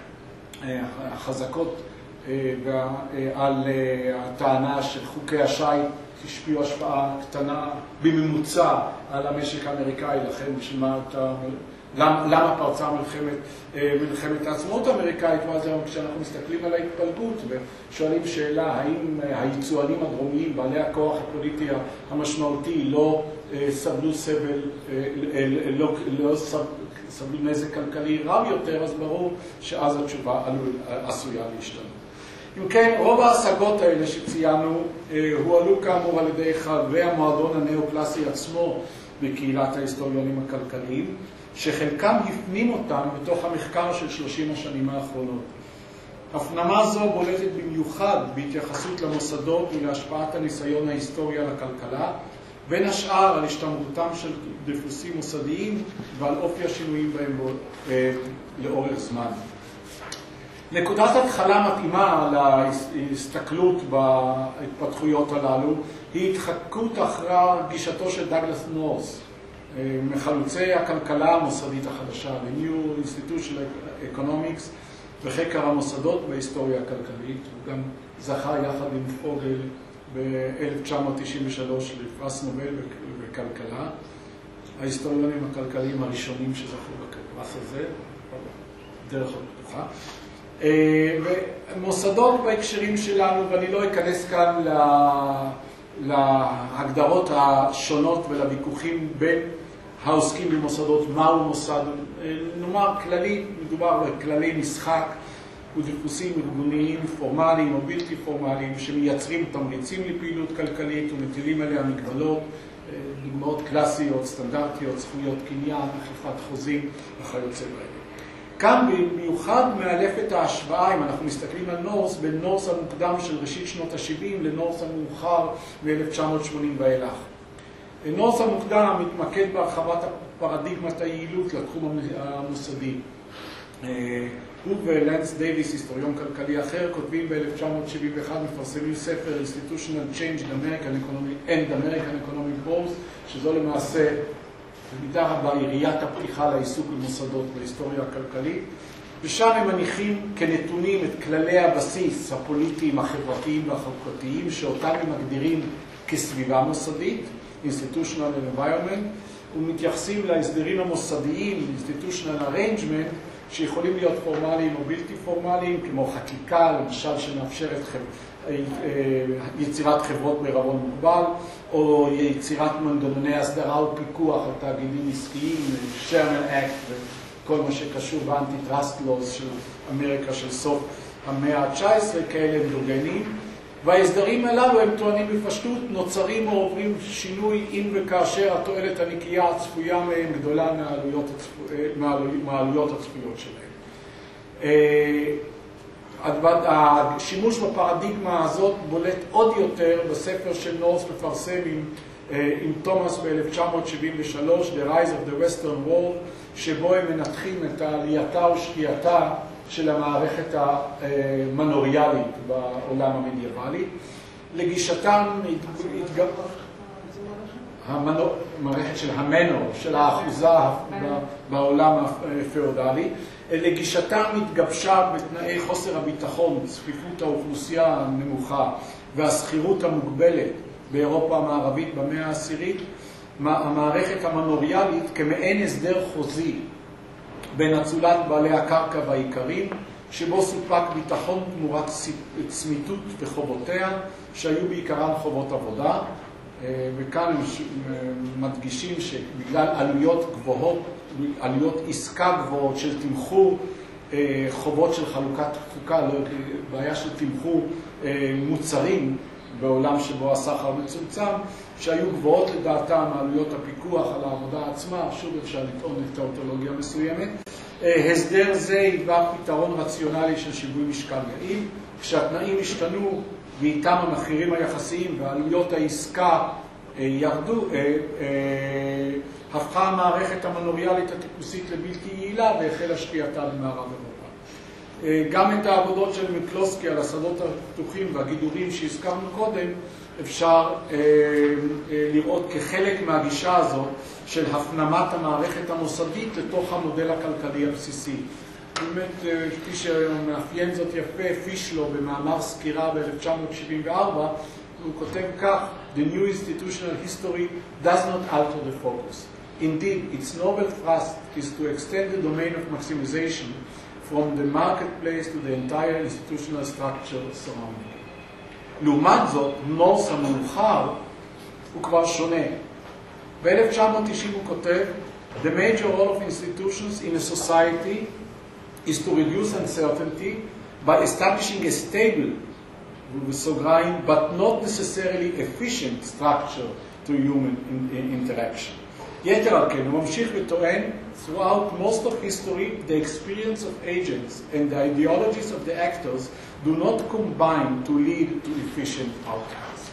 החזקות על הטענה של חוקי השייט השפיעו השפעה קטנה בממוצע על המשק האמריקאי, לכן בשביל מה אתה... למה, למה פרצה מלחמת, מלחמת העצמאות האמריקאית, ואז כשאנחנו מסתכלים על ההתפלגות ושואלים שאלה, האם היצואנים הדרומיים, בעלי הכוח הפוליטי המשמעותי, לא סבלו סבל, לא, לא סבלו נזק כלכלי רב יותר, אז ברור שאז התשובה עשויה להשתנות. אם כן, רוב ההשגות האלה שציינו הועלו כאמור על ידי חברי המועדון הנאו-קלאסי עצמו בקהילת ההיסטוריונים הכלכליים, שחלקם הפנים אותם בתוך המחקר של שלושים השנים האחרונות. הפנמה זו בולטת במיוחד בהתייחסות למוסדות ולהשפעת הניסיון ההיסטורי על הכלכלה, בין השאר על השתמרותם של דפוסים מוסדיים ועל אופי השינויים בהם אה, לאורך זמן. נקודת התחלה מתאימה להסתכלות בהתפתחויות הללו היא התחקות אחרי גישתו של דאגלס נורס, מחלוצי הכלכלה המוסדית החדשה, The New Institutional Economics, וחקר המוסדות בהיסטוריה הכלכלית. הוא גם זכה יחד עם פוגל ב-אלף תשע מאות תשעים ושלוש לפרס נובל בכלכלה. ההיסטוריונים הכלכליים הראשונים שזכו בפרס הזה, דרך הפתוחה. ומוסדות בהקשרים שלנו, ואני לא אכנס כאן להגדרות השונות ולוויכוחים בין העוסקים במוסדות, מהו מוסד, נאמר כללי, מדובר בכללי משחק ודפוסים ארגוניים פורמליים או בלתי פורמליים שמייצרים תמריצים לפעילות כלכלית ומטילים עליה מגבלות, דוגמאות קלאסיות, סטנדרטיות, זכויות קניין, אכיפת חוזים וכיוצא באלה. כאן במיוחד מאלפת ההשוואה, אם אנחנו מסתכלים על נורס, בין נורס המוקדם של ראשית שנות ה-שבעים לנורס המאוחר ב-אלף תשע מאות שמונים ואילך. נורס המוקדם מתמקד בהרחבת פרדיגמת היעילות לתחום המוסדי. הוא ולנס דייוויס, היסטוריון כלכלי אחר, כותבים ב-אלף תשע מאות שבעים ואחת, מפרסמים ספר Institutional Change in American Economic and American Economic Growth, שזו למעשה במידה רבה יריית הפתיחה לעיסוק במוסדות בהיסטוריה הכלכלית, ושם הם מניחים כנתונים את כללי הבסיס הפוליטיים, החברתיים והחוקתיים, שאותם הם מגדירים כסביבה מוסדית, Institutional Environment, ומתייחסים להסדרים המוסדיים, Institutional Arrangement, שיכולים להיות פורמליים או בלתי פורמליים, כמו חקיקה, למשל שמאפשרת חבר... יצירת חברות בעירבון מוגבל, או יצירת מנגנוני הסדרה ופיקוח על תאגידים עסקיים, שרמן אקט וכל מה שקשור באנטי-טראסט לוז של אמריקה של סוף המאה ה-תשע עשרה, כאלה אנדוגנים. וההסדרים הללו הם טוענים בפשטות, נוצרים או עוברים שינוי אם וכאשר התועלת הנקייה הצפויה מהם גדולה מהעלויות, הצפו... מהעלויות הצפויות שלהם. השימוש בפרדיגמה הזאת בולט עוד יותר בספר של נורס מפרסם עם, עם תומאס ב-אלף תשע מאות שבעים ושלוש, The Rise of the Western World, שבו הם מנתחים את עלייתה ושקיעתה של המערכת המנוריאלית בעולם המדיאבלי. לגישתם המערכת של המנור, של האחוזה בעולם הפאודלי, לגישתם התגבשה בתנאי חוסר הביטחון, צפיפות האוכלוסייה הנמוכה והסחירות המוגבלת באירופה המערבית במאה העשירית, המערכת המנוריאלית כמעין הסדר חוזי בין אצולת בעלי הקרקע והעיקרים, שבו סופק ביטחון תמורת צמיתות וחובותיה, שהיו בעיקרן חובות עבודה, וכאן הם מדגישים שבגלל עלויות גבוהות, עלויות עסקה גבוהות של תמחור, חובות של חלוקת תפוקה, לא, בעיה של תמחור מוצרים בעולם שבו הסחר מצומצם, שהיו גבוהות לדעתם עלויות הפיקוח על העבודה עצמה, שוב אפשר לטעון את טאוטולוגיה מסוימת. הסדר זה היווה פתרון רציונלי של שיווי משקל יעיל, כשהתנאים השתנו ואיתם המחירים היחסיים ועלויות העסקה ירדו, הפכה המערכת המנוריאלית הטיפוסית לבלתי יעילה והחלה שקיעתה במערב אירופה. גם את העבודות של מקלוסקי על השדות הפתוחים והגידורים שהזכרנו קודם, אפשר אה, אה, לראות כחלק מהגישה הזו של הפנמת המערכת המוסדית לתוך המודל הכלכלי הבסיסי. באמת, כפי שמאפיין זאת יפה, פישלו במאמר סקירה ב-אלף תשע מאות שבעים וארבע, הוא כותב כך: The new institutional history does not alter the focus. Indeed, its novel thrust is to extend the domain of maximization from the marketplace to the entire institutional structure surrounding. לעומת זאת, נורס המאוחר הוא כבר שונה. ב-אלף תשע מאות תשעים הוא כותב: The major role of institutions in a society is to reduce uncertainty by establishing a stable, בסוגריים, but not necessarily efficient structure to human interaction. יתר על כן, הוא ממשיך וטוען, throughout most of history, the experience of agents and the ideologies of the actors do not combine to lead to efficient outcomes.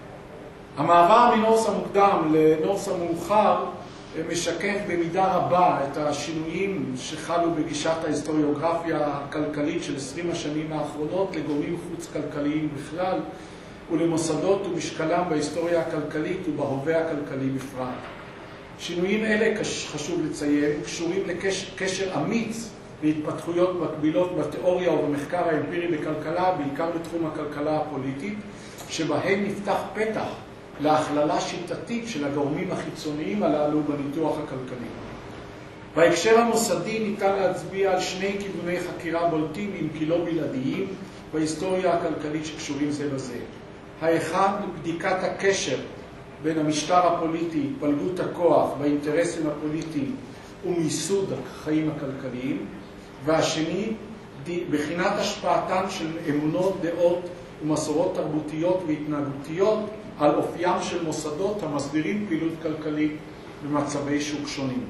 המעבר מנורס המוקדם לנורס המאוחר משקף במידה רבה את השינויים שחלו בגישת ההיסטוריוגרפיה הכלכלית של עשרים השנים האחרונות לגורמים חוץ-כלכליים בכלל ולמוסדות ומשקלם בהיסטוריה הכלכלית ובהווה הכלכלי בפרט. שינויים אלה, חשוב לציין, קשורים לקשר אמיץ להתפתחויות מקבילות בתיאוריה ובמחקר האמפירי בכלכלה, בעיקר בתחום הכלכלה הפוליטית, שבהם נפתח פתח להכללה שיטתית של הגורמים החיצוניים הללו בניתוח הכלכלי. בהקשר המוסדי ניתן להצביע על שני כיווני חקירה בולטים אם כי לא בלעדיים בהיסטוריה הכלכלית שקשורים זה בזה. האחד, בדיקת הקשר בין המשטר הפוליטי, התפלגות הכוח והאינטרסים הפוליטיים ומיסוד החיים הכלכליים, והשני, בחינת השפעתן של אמונות, דעות ומסורות תרבותיות והתנהגותיות על אופיים של מוסדות המסדירים פעילות כלכלית במצבי שוק שונים.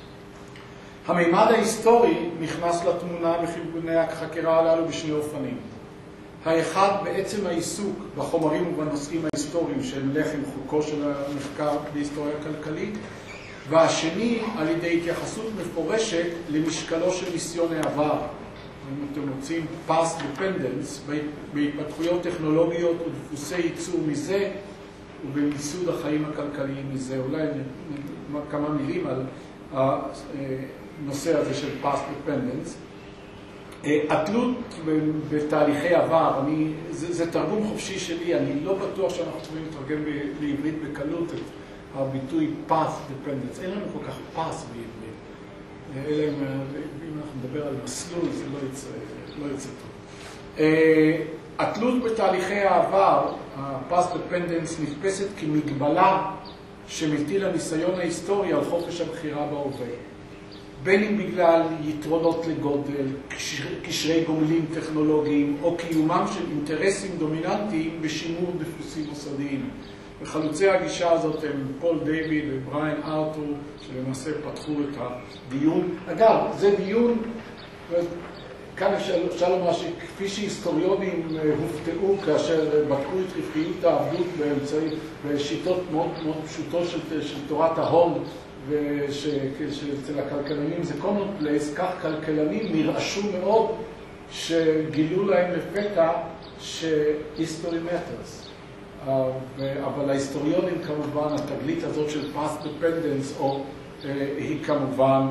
המימד ההיסטורי נכנס לתמונה בכיווני החקירה הללו בשני אופנים. האחד, בעצם העיסוק בחומרים ובנושאים ההיסטוריים שהם לחם חוקו של המחקר בהיסטוריה כלכלית, והשני, על ידי התייחסות מפורשת למשקלו של ניסיון העבר. אם אתם רוצים, past dependence, בהתפתחויות טכנולוגיות ודפוסי ייצור מזה, ובמיסוד החיים הכלכליים מזה. אולי נאמר כמה מילים על הנושא הזה של past dependence. התלות בתהליכי עבר, אני, זה, זה תרגום חופשי שלי, אני לא בטוח שאנחנו צריכים לתרגם בעברית בקלות את הביטוי past dependence. אין לנו כל כך past בעברית. אלא אם אנחנו נדבר על מסלול, זה לא יצא, לא יצא טוב. התלות בתהליכי העבר, ה-past dependence, נתפסת כמגבלה שמטיל הניסיון ההיסטורי על חופש הבחירה בהווה. בין אם בגלל יתרונות לגודל, קשרי גומלין טכנולוגיים, או קיומם של אינטרסים דומיננטיים בשימור דפוסים מוסדיים. וחלוצי הגישה הזאת הם פול דיוויד ובריין ארתור, שלמעשה פתחו את הדיון. אגב, זה דיון, כאן אפשר לומר שכפי שהיסטוריונים הופתעו כאשר בדקו את רווחיות העבדות באמצעים, בשיטות מאוד מאוד פשוטות של, של תורת ההון, ושאצל הכלכלנים זה common place, כך כלכלנים נרעשו מאוד שגילו להם לפתע ש-history matters. אבל ההיסטוריונים כמובן, התגלית הזאת של past dependence או, היא כמובן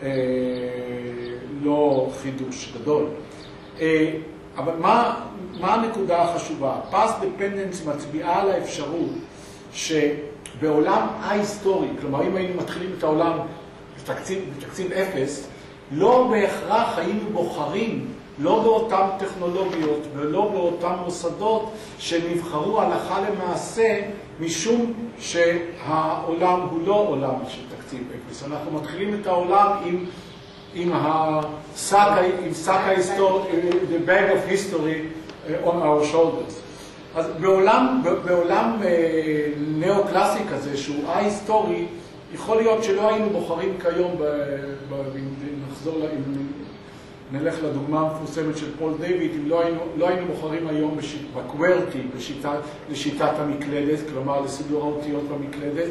לא חידוש גדול. אבל מה, מה הנקודה החשובה? past dependence מצביעה על האפשרות שבעולם ההיסטורי, כלומר אם היינו מתחילים את העולם בתקציב, בתקציב אפס, לא בהכרח היינו בוחרים לא באותן טכנולוגיות ולא באותם מוסדות שנבחרו הלכה למעשה, משום שהעולם הוא לא עולם של תקציב אפס. אנחנו מתחילים את העולם עם, עם השק, עם שק ההיסטוריה, the bag of history on our shoulders. אז בעולם, בעולם נאו-קלאסי כזה, שהוא ההיסטורי, יכול להיות שלא היינו בוחרים כיום, אם נחזור לה, נלך לדוגמה המפורסמת של פול דיוויד, אם לא היינו, לא היינו בוחרים היום בקוורטי, בשיטה, לשיטת המקלדת, כלומר לסידור האותיות במקלדת,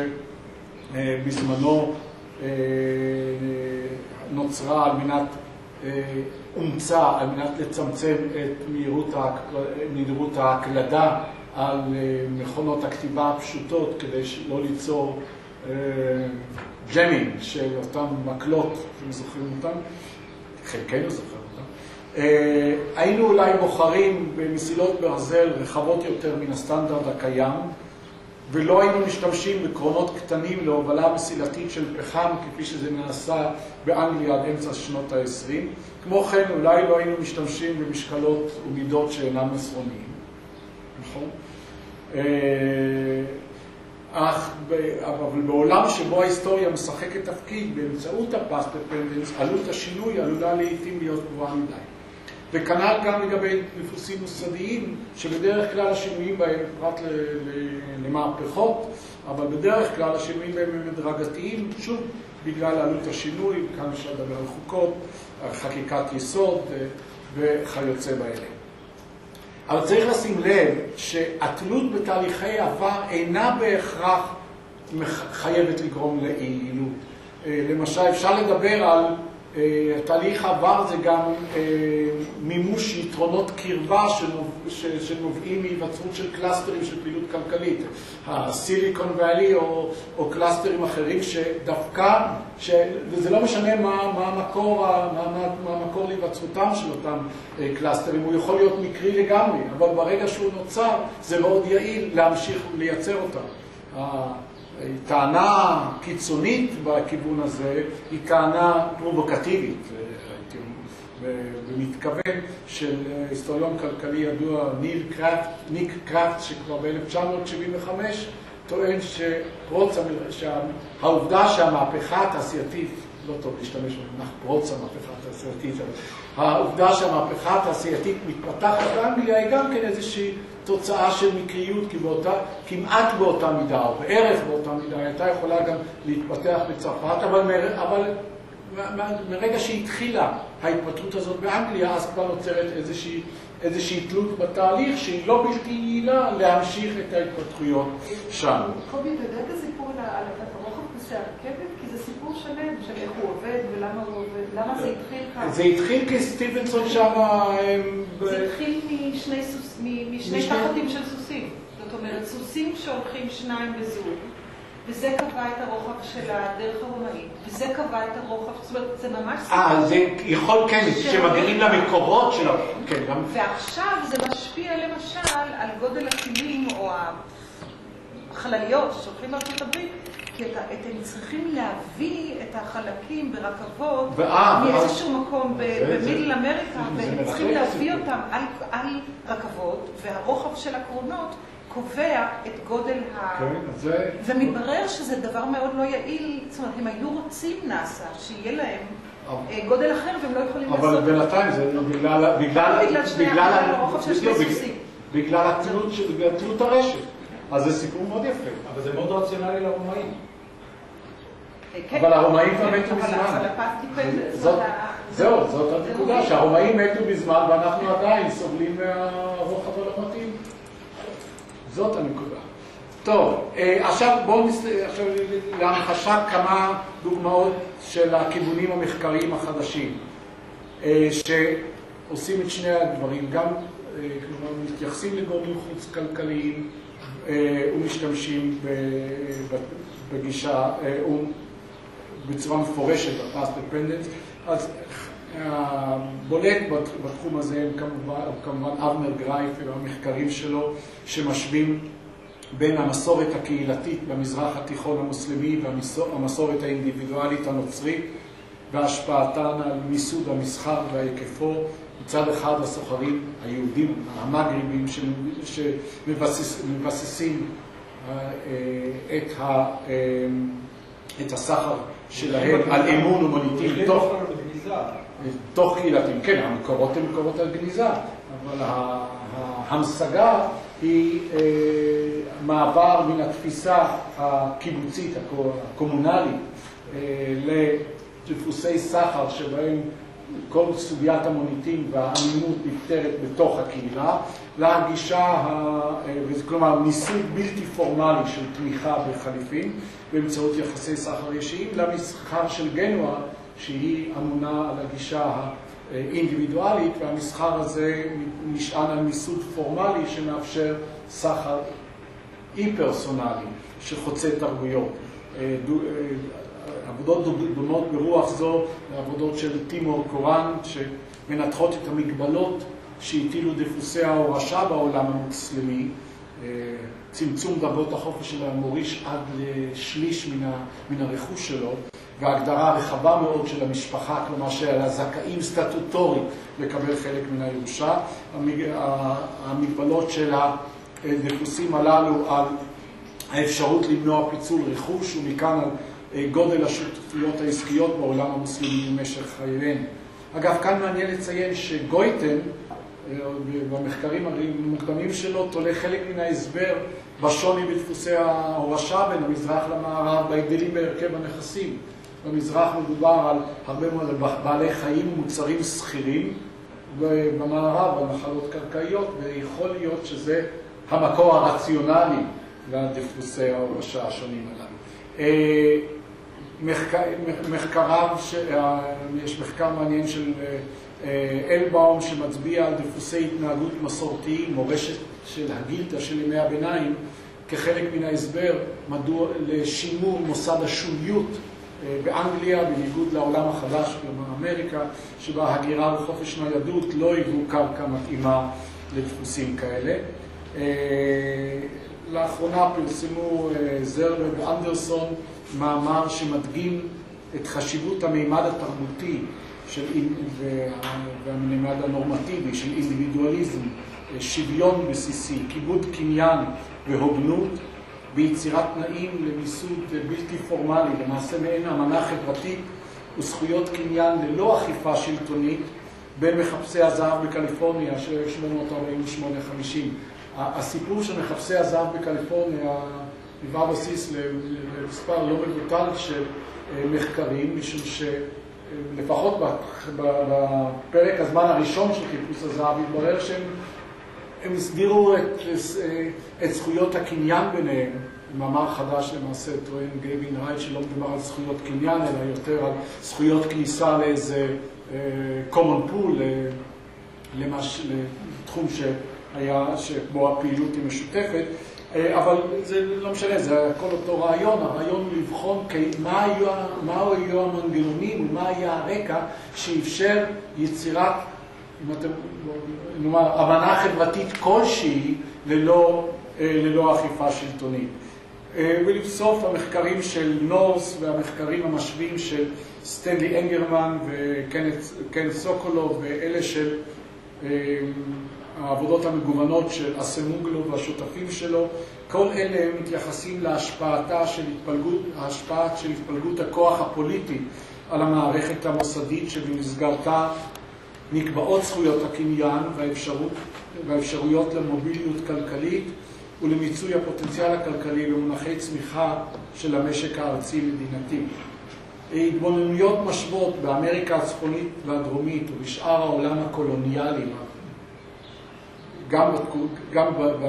שבזמנו נוצרה על מנת אומצה על מנת לצמצם את מהירות ההקלדה על מכונות הכתיבה הפשוטות כדי לא ליצור ג'מינג של אותם מקלות, אתם זוכרים אותם? חלקנו זוכרים אותם. היינו אולי בוחרים במסילות ברזל רחבות יותר מן הסטנדרט הקיים, ולא היינו משתמשים בקרונות קטנים להובלה מסילתית של פחם, כפי שזה נעשה באנגליה עד אמצע שנות ה-עשרים. כמו כן, אולי לא היינו משתמשים במשקלות ומידות שאינם מסרוניים. נכון? אך, אבל בעולם שבו ההיסטוריה משחקת תפקיד באמצעות הפאסט דפנדנס, עלות השינוי עלולה לעתים להיות גבוהה מדי. וכנ"ל גם לגבי דפוסים מוסדיים, שבדרך כלל השינויים בהם, פרט למהפכות, אבל בדרך כלל השינויים בהם הם הדרגתיים, שוב, בגלל עלות השינוי, כאן אפשר לדבר על חוקות, על חקיקת יסוד וכיוצא באלה. אבל צריך לשים לב שהתלות בתהליכי עבר אינה בהכרח חייבת לגרום לאי-יעילות. למשל, אפשר לדבר על תהליך עבר, זה גם מימוש יתרונות קרבה שנובעים מהיווצרות של קלאסטרים של פעילות כלכלית. הסיליקון ואלי או, או קלאסטרים אחרים שדווקא, ש... וזה לא משנה מה, מה, המקור, מה, מה המקור להיווצרותם של אותם קלאסטרים, הוא יכול להיות מקרי לגמרי, אבל ברגע שהוא נוצר זה מאוד יעיל להמשיך לייצר אותם. טענה קיצונית בכיוון הזה היא טענה פרובוקטיבית, במתכוון של היסטוריון כלכלי ידוע ניל קראפט, ניק קראפט, שכבר ב-אלף תשע מאות שבעים וחמש טוען שפרוץ, שהעובדה שהמהפכה התעשייתית, לא טוב להשתמש במונח פרוץ המהפכה התעשייתית, העובדה שהמהפכה התעשייתית מתפתחת באנגליה היא גם כן איזושהי תוצאה של מקריות, כי באותה, כמעט באותה מידה, או בערך באותה מידה, הייתה יכולה גם להתפתח בצרפת, אבל, מר, אבל מרגע שהתחילה ההתפתחות הזאת באנגליה, אז כבר נוצרת איזושהי, איזושהי תלות בתהליך, שהיא לא בלתי יעילה להמשיך את ההתפתחויות שם. קובי, אתה יודע את הסיפור על הרוחב כזה הרכבת? כי זה סיפור שלם של איך הוא עובד ולמה הוא עובד, למה זה התחיל ככה? זה התחיל כי סטיבנסון שם... זה התחיל משני, סוס, משני תחתים של סוסים. זאת אומרת, סוסים שהולכים שניים בזוג, וזה קבע את הרוחב של הדרך הרומאית, וזה קבע את הרוחב, זאת אומרת, זה ממש סיפור. אה, זה יכול, כן, שמגיעים למקורות שלו. כן, גם... ועכשיו זה משפיע למשל על גודל הכלים או החלליות ששולחים בארצות הברית, כי הם צריכים להביא את החלקים ברכבות מאיזשהו מקום במידל אמריקה, והם צריכים להביא אותם על רכבות, והרוחב של הקרונות קובע את גודל ה... ומתברר שזה דבר מאוד לא יעיל, זאת אומרת, הם היו רוצים נאסא, שיהיה להם גודל אחר והם לא יכולים לעשות... אבל בינתיים זה בגלל... בגלל הרוחב של שני סוסים. בגלל התלות הרשת. אז זה סיפור מאוד יפה. אבל זה מאוד רציונלי לרומאים. אבל הרומאים כבר מתו בזמן. אבל הפאסט דיפנדנס... זהו, זאת הנקודה, שהרומאים מתו בזמן ואנחנו עדיין סובלים מהרוחב הלא מתאים. זאת הנקודה. טוב, עכשיו בואו נסתכל להמחשה כמה דוגמאות של הכיוונים המחקריים החדשים, שעושים את שני הדברים, גם מתייחסים לגורמים חוץ כלכליים ומשתמשים בגישה בצורה מפורשת בפאסט דפנדנס. אז הבולט בתחום הזה הם כמובן, כמובן אבנר גרייף והמחקרים שלו שמשווים בין המסורת הקהילתית במזרח התיכון המוסלמי והמסורת האינדיבידואלית הנוצרית והשפעתן על מיסוד המסחר והיקפו. מצד אחד הסוחרים היהודים המגריבים שמבססים את, ה, את הסחר שלהם על אמון ומוניטין תוך, תוך קהילתים. כן, המקורות הן מקורות על גניזה, אבל ההמשגה היא מעבר מן התפיסה הקיבוצית, הקומונלית, לדפוסי סחר שבהם כל סוגיית המוניטין והאמינות נפתרת בתוך הקהילה, להגישה, כלומר ניסוי בלתי פורמלי של תמיכה בחליפין באמצעות יחסי סחר ישיים, למסחר של גנואה שהיא אמונה על הגישה אינדיבידואלית, והמסחר הזה נשען על מיסוד פורמלי שמאפשר סחר אי-פרסונלי שחוצה תרבויות. עבודות דומות ברוח זו, עבודות של טימור קורן, שמנתחות את המגבלות שהטילו דפוסי ההורשה בעולם המוסלמי, צמצום דרגות החופש של המוריש עד לשליש מן, ה, מן הרכוש שלו, והגדרה רחבה מאוד של המשפחה, כלומר של הזכאים סטטוטורית לקבל חלק מן הירושה. המגבלות של הדפוסים הללו על האפשרות למנוע פיצול רכוש, ומכאן על גודל השותפויות העסקיות בעולם המוסלמי במשך חייהן. אגב, כאן מעניין לציין שגויטן, במחקרים המוקדמים שלו, תולה חלק מן ההסבר בשוני בדפוסי ההורשה בין המזרח למערב, בהבדלים בהרכב הנכסים. במזרח מדובר על הרבה מאוד בעלי חיים ומוצרים סחירים, ובמערב על נחלות קרקעיות, ויכול להיות שזה המקור הרציונלי לדפוסי ההורשה השונים הללו. מחקריו, יש מחקר מעניין של אלבאום שמצביע על דפוסי התנהגות מסורתיים, מורשת של הגילדה של ימי הביניים, כחלק מן ההסבר מדוע לשימור מוסד השוליות באנגליה, בניגוד לעולם החדש, כלומר אמריקה, שבה הגירה וחופש ניידות לא היוו קרקע מתאימה לדפוסים כאלה. לאחרונה פרסמו זרלר ואנדרסון מאמר שמדגים את חשיבות המימד התרבותי של, והמימד הנורמטיבי של אינדיבידואליזם, שוויון בסיסי, כיבוד קניין והוגנות, ביצירת תנאים למיסוד בלתי פורמלי, למעשה מעין אמנה חברתית וזכויות קניין ללא אכיפה שלטונית בין מחפשי הזהב בקליפורניה של אלף שמונה מאות ארבעים ושמונה חמישים. הסיפור של מחפשי הזהב בקליפורניה היווה בסיס למספר לא מבוטל של מחקרים, משום שלפחות בפרק הזמן הראשון של חיפוש הזהב התברר שהם הם הסדירו את, את זכויות הקניין ביניהם. מאמר חדש למעשה טוען גייבין רייט שלא מדובר על זכויות קניין, אלא יותר על זכויות כניסה לאיזה common pool, למש, לתחום שהיה, שבו הפעילות היא משותפת. אבל זה לא משנה, זה הכל אותו רעיון. הרעיון הוא לבחון מה היו, מה היו המנגנונים ומה היה הרקע שאפשר יצירת, אם אתם, נאמר, אמנה חברתית כלשהי ללא, ללא אכיפה שלטונית. ולבסוף המחקרים של נורס והמחקרים המשווים של סטנלי אנגרמן וקן סוקולוב ואלה של העבודות המגוונות של אסמוגלו והשותפים שלו, כל אלה מתייחסים להשפעתה של התפלגות, ההשפעה של התפלגות הכוח הפוליטי על המערכת המוסדית שבמסגרתה נקבעות זכויות הקניין והאפשרות, והאפשרויות למוביליות כלכלית ולמיצוי הפוטנציאל הכלכלי במונחי צמיחה של המשק הארצי-מדינתי. התבוננויות משוות באמריקה הצפונית והדרומית ובשאר העולם הקולוניאלי, גם, גם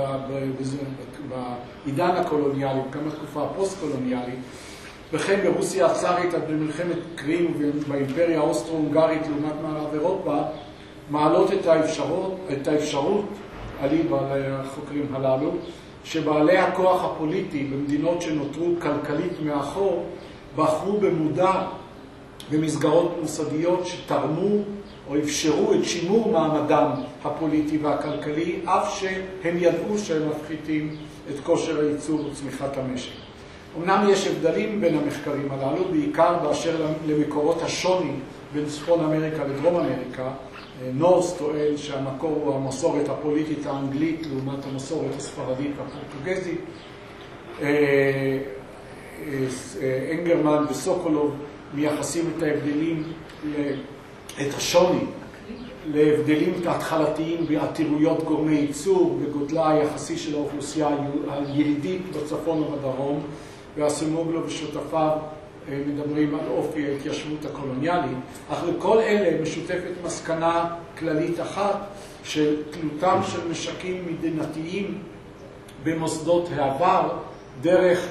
בעידן הקולוניאלי, גם בתקופה הפוסט-קולוניאלית, וכן ברוסיה הצארית עד במלחמת קרים ובאימפריה האוסטרו-הונגרית לעומת מערב אירופה, מעלות את האפשרות, את האפשרות, עליו על החוקרים הללו, שבעלי הכוח הפוליטי במדינות שנותרו כלכלית מאחור, בחרו במודע במסגרות מוסדיות שתרמו או אפשרו את שימור מעמדם הפוליטי והכלכלי, אף שהם ידעו שהם מפחיתים את כושר הייצור וצמיחת המשק. אמנם יש הבדלים בין המחקרים הללו, בעיקר באשר למקורות השוני בין צפון אמריקה לדרום אמריקה. נורס טוען שהמקור הוא המסורת הפוליטית האנגלית לעומת המסורת הספרדית והפורטוגזית. אנגרמן וסוקולוב מייחסים את ההבדלים, את השוני, להבדלים התחלתיים בעתירויות גורמי ייצור וגודלה היחסי של האוכלוסייה הילידית בצפון ובדרום, והסמוגלו ושותפיו מדברים על אופי ההתיישבות הקולוניאלית, אך לכל אלה משותפת מסקנה כללית אחת של תלותם של משקים מדינתיים במוסדות העבר, דרך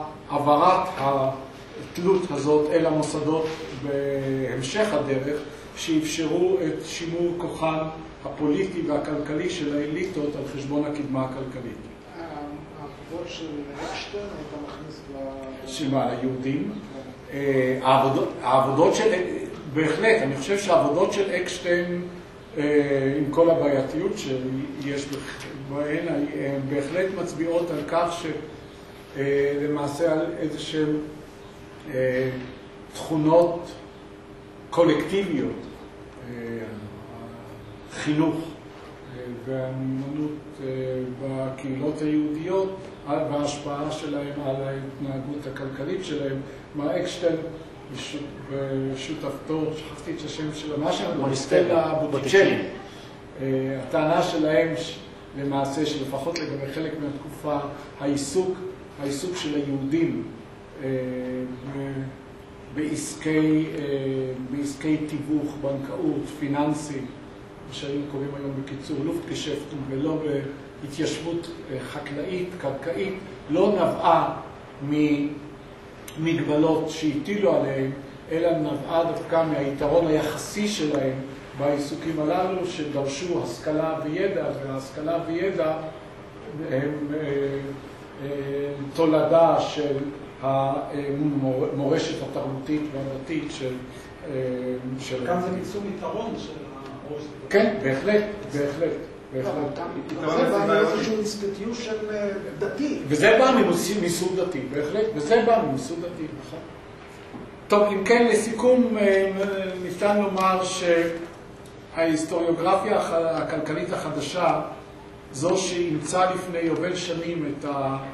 העברת התלות הזאת אל המוסדות בהמשך הדרך, שאפשרו את שימור כוחן הפוליטי והכלכלי של האליטות על חשבון הקדמה הכלכלית. העבודות של אקשטיין אתה מכניס ל... שמה, ליהודים? העבודות של... בהחלט, אני חושב שהעבודות של אקשטיין, עם כל הבעייתיות שיש בהן, הן בהחלט מצביעות על כך שלמעשה על איזשהם תכונות קולקטיביות, חינוך והנאמנות בקהילות היהודיות וההשפעה שלהם על ההתנהגות הכלכלית שלהם. מר אקשטיין ושותפתו, שכחתי את השם שלו, מה שם? מוריסטלה בוטיצ'לי. הטענה שלהם למעשה שלפחות לגבי חלק מהתקופה העיסוק, העיסוק של היהודים בעסקי, בעסקי תיווך, בנקאות, פיננסי, מה שהיינו קוראים היום בקיצור לופטגשפטן, ולא בהתיישבות חקלאית, קרקעית, לא נבעה ממגבלות שהטילו עליהם, אלא נבעה דווקא מהיתרון היחסי שלהם בעיסוקים הללו, שדרשו השכלה וידע, וההשכלה וידע הם תולדה של המורשת התרבותית והדתית של... כאן זה ניצול יתרון של המורשת. כן, בהחלט, בהחלט. זה בא מאיזשהו אינסטיטיושן דתי. וזה בא ממיסוד דתי, בהחלט, וזה בא ממיסוד דתי, נכון. טוב, אם כן, לסיכום, ניתן לומר שההיסטוריוגרפיה הכלכלית החדשה, זו שאימצה לפני יובל שנים את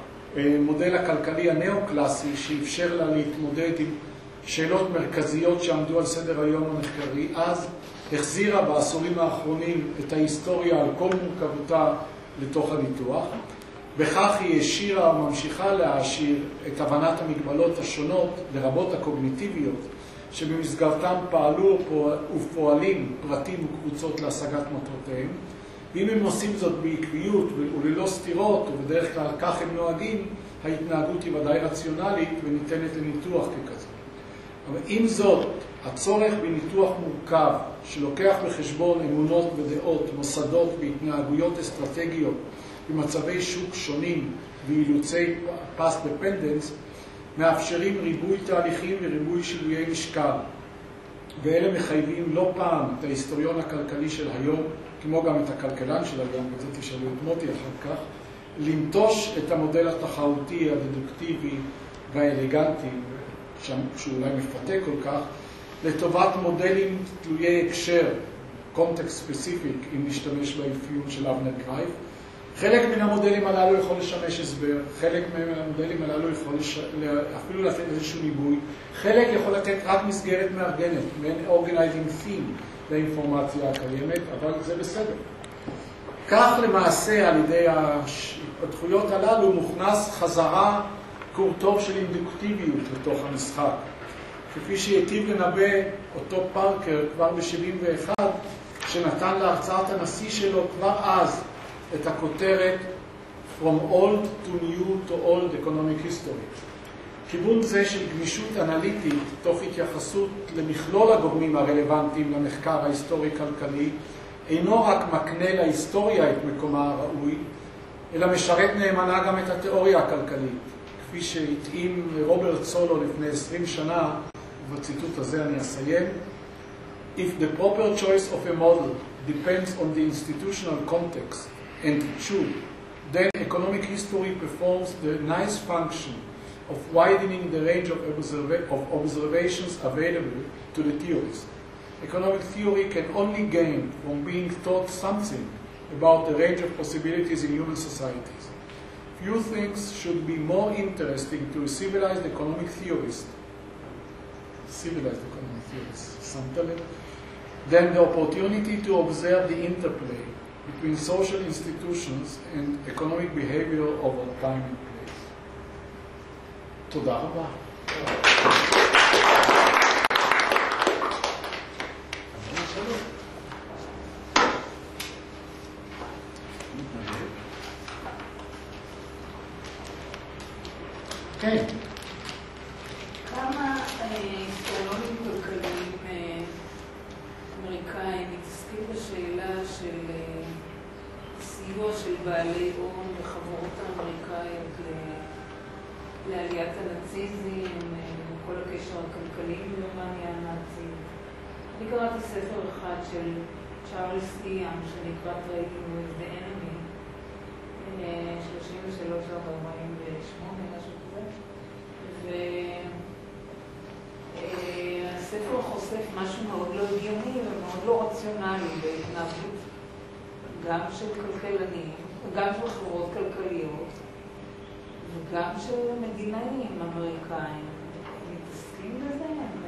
המודל הכלכלי הנאו-קלאסי, שאפשר לה להתמודד עם שאלות מרכזיות שעמדו על סדר היום המחקרי, אז החזירה בעשורים האחרונים את ההיסטוריה על כל מורכבותה לתוך הניתוח. בכך היא השאירה וממשיכה להעשיר את הבנת המגבלות השונות, לרבות הקוגניטיביות, שבמסגרתם פעלו ופועלים פרטים וקבוצות להשגת מטרותיהם. ואם הם עושים זאת בעקביות וללא סתירות, ובדרך כלל כך הם נוהגים, ההתנהגות היא ודאי רציונלית וניתנת לניתוח ככזה. אבל עם זאת, הצורך בניתוח מורכב שלוקח בחשבון אמונות ודעות, מוסדות והתנהגויות אסטרטגיות במצבי שוק שונים ואילוצי פס דפנדנס, מאפשרים ריבוי תהליכים וריבוי שינויי משקל. ואלה מחייבים לא פעם את ההיסטוריון הכלכלי של היום, כמו גם את הכלכלן של היום, ואת זה תשאלו את מוטי אחר כך, לנטוש את המודל התחרותי, הדדוקטיבי והאלגנטי, שאולי מפתה כל כך, לטובת מודלים תלויי הקשר, קונטקסט ספציפיק, אם נשתמש באפיון של אבנר גרייף. חלק מן המודלים הללו יכול לשמש הסבר, חלק מהמודלים הללו יכול לש... אפילו לתת איזשהו ניבוי, חלק יכול לתת רק מסגרת מארגנת, מעין organizing theme לאינפורמציה הקיימת, אבל זה בסדר. כך למעשה על ידי ההתפתחויות הללו מוכנס חזרה קור טוב של אינדוקטיביות לתוך המשחק. כפי שהיטיב לנבא אותו פארקר כבר ב-שבעים ואחת, שנתן להרצאת הנשיא שלו כבר אז את הכותרת From Old to New to Old Economic History. כיוון זה של גמישות אנליטית תוך התייחסות למכלול הגורמים הרלוונטיים למחקר ההיסטורי-כלכלי, אינו רק מקנה להיסטוריה את מקומה הראוי, אלא משרת נאמנה גם את התיאוריה הכלכלית. כפי שהתאים רוברט סולו לפני עשרים שנה, ובציטוט הזה אני אסיים, If the proper choice of a model depends on the institutional context and true, then economic history performs the nice function of widening the range of, observa of observations available to the theorist. Economic theory can only gain from being taught something about the range of possibilities in human societies. Few things should be more interesting to a civilized economic theorist, civilized economic theorist, than the opportunity to observe the interplay between social institutions and economic behavior over time and place. תודה רבה. כן. כמה היסטוריונים כלכליים סיוע של בעלי הון וחברות האמריקאיות לעליית הנאציזם, כל הקשר הכלכלי עם גרמניה הנאצית. אני קראתי ספר אחד של צ'ארלס איאם, שנקרא Trading with the Enemy, שלושים ושלוש עד ארבעים ושמונה, משהו כזה. והספר חושף משהו מאוד לא הגיוני ומאוד לא רציונלי בהתנהגות גם של כלכלנים, גם של חברות כלכליות וגם של מדינאים אמריקאים. מתעסקים בזה?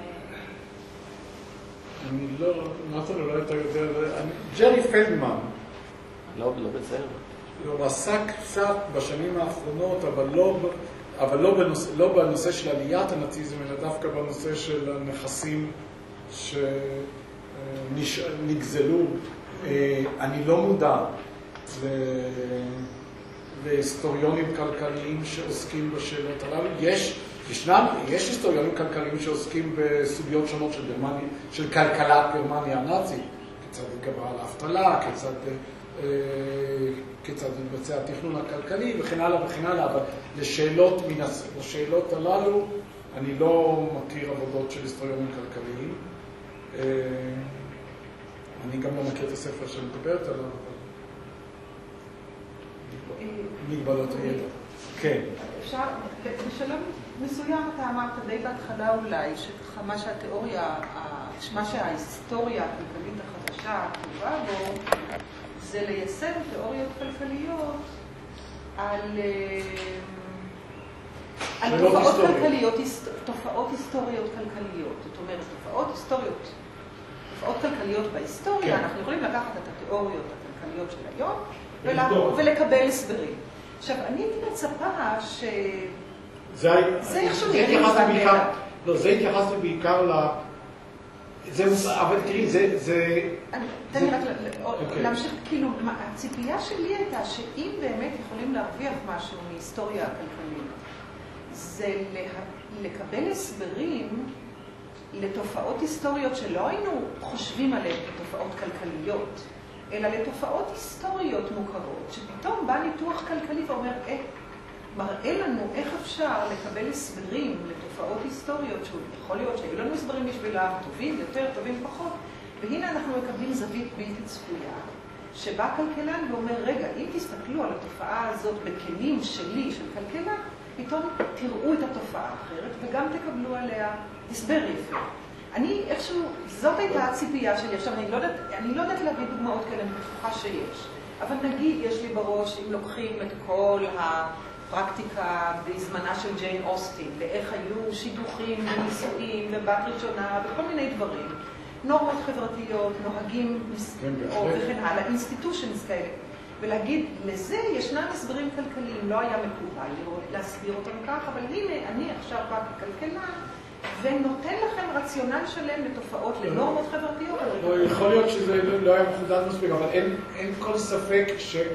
אני לא, נתן אולי אתה יודע, ג'רי פלדמן. לא, לא בסדר. הוא עסק קצת בשנים האחרונות, אבל לא, אבל לא בנושא, לא בנושא של עליית הנאציזם, אלא דווקא בנושא של הנכסים שנגזלו. אני לא מודע להיסטוריונים כלכליים שעוסקים בשאלות הללו. יש, ישנם, יש היסטוריונים כלכליים שעוסקים בסוגיות שונות של גרמניה, של כלכלת גרמניה הנאצית, כיצד התגברה על האבטלה, כיצד כיצד מתבצע התכנון הכלכלי וכן הלאה וכן הלאה, אבל לשאלות מן השאלות הללו אני לא מכיר עבודות של היסטוריונים כלכליים. אני גם לא מכיר את הספר שמדברת עליו, אבל מגבלות הידע. כן. אפשר, בשלב מסוים אתה אמרת די בהתחלה אולי, שככה מה שהתיאוריה, מה שההיסטוריה הכלכלית החדשה טובה בו, זה ליישם תיאוריות כלכליות על, על תופעות כלכליות, תופעות היסטוריות כלכליות. זאת אומרת, תופעות היסטוריות, תופעות כלכליות בהיסטוריה, אנחנו יכולים לקחת את התיאוריות הכלכליות של היום ולקבל הסברים. עכשיו, אני הייתי מצפה ש... זה התייחסתי בעיקר ל... אבל תראי, זה... תן לי רק להמשיך, כאילו, הציפייה שלי הייתה שאם באמת יכולים להרוויח משהו מהיסטוריה הכלכלית, זה לקבל הסברים לתופעות היסטוריות שלא היינו חושבים עליהן כתופעות כלכליות, אלא לתופעות היסטוריות מוכרות, שפתאום בא ניתוח כלכלי ואומר, אה, מראה לנו איך אפשר לקבל הסברים לתופעות היסטוריות, שיכול להיות שהיו לנו הסברים בשבילם, טובים יותר, טובים פחות, והנה אנחנו מקבלים זווית בלתי צפויה, שבא כלכלן ואומר, רגע, אם תסתכלו על התופעה הזאת בכלים שלי, של כלכלן, פתאום תראו את התופעה האחרת, וגם תקבלו עליה הסבר יפה. אני איכשהו, זאת הייתה הציפייה שלי. עכשיו, אני לא יודעת, אני לא יודעת להביא דוגמאות כאלה, אני בטוחה שיש. אבל נגיד, יש לי בראש, אם לוקחים את כל הפרקטיקה בזמנה של ג'יין אוסטין, ואיך היו שידוכים ונישואים ובת ראשונה וכל מיני דברים, נורמות חברתיות, נוהגים וכן הלאה, institutions כאלה. ולהגיד, לזה ישנם הסברים כלכליים, לא היה מקובל להסביר אותם כך, אבל הנה, אני עכשיו בא ככלכלן, ונותן לכם רציונל שלם לתופעות, לנורמות חברתיות. יכול להיות שזה לא היה מחודד מספיק, אבל אין כל ספק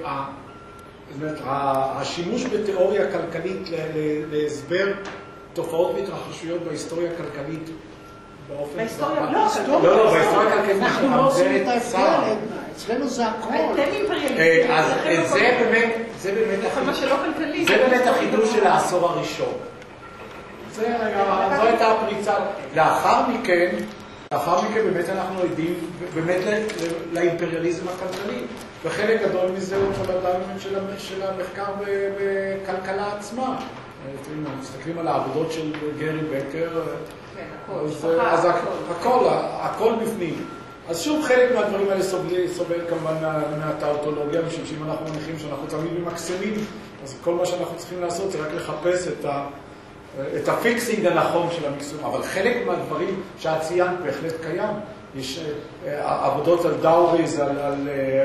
שהשימוש בתיאוריה כלכלית להסבר תופעות והתרחשויות בהיסטוריה הכלכלית באופן... בהיסטוריה, לא, לא, לא, בהיסטוריה הכלכלית. אנחנו לא עושים את ההסבר, אצלנו זה הכל. אתם אימפריאליסטים. אז זה באמת, זה באמת החידוש של העשור הראשון. זו הייתה הפריצה. לאחר מכן, לאחר מכן באמת אנחנו עדים באמת לאימפריאליזם הכלכלי. וחלק גדול מזה הוא חלק של המחקר בכלכלה עצמה. מסתכלים על העבודות של גרי בקר, אז הכל, הכל בפנים. אז שוב, חלק מהדברים האלה סובל כמובן מהטאוטולוגיה, משום שאם אנחנו מניחים שאנחנו תמיד ממקסמים, אז כל מה שאנחנו צריכים לעשות זה רק לחפש את ה... את הפיקסינג הנכון של המקסום, אבל חלק מהדברים שאת ציינת בהחלט קיים. יש עבודות על דאוריז, על, על,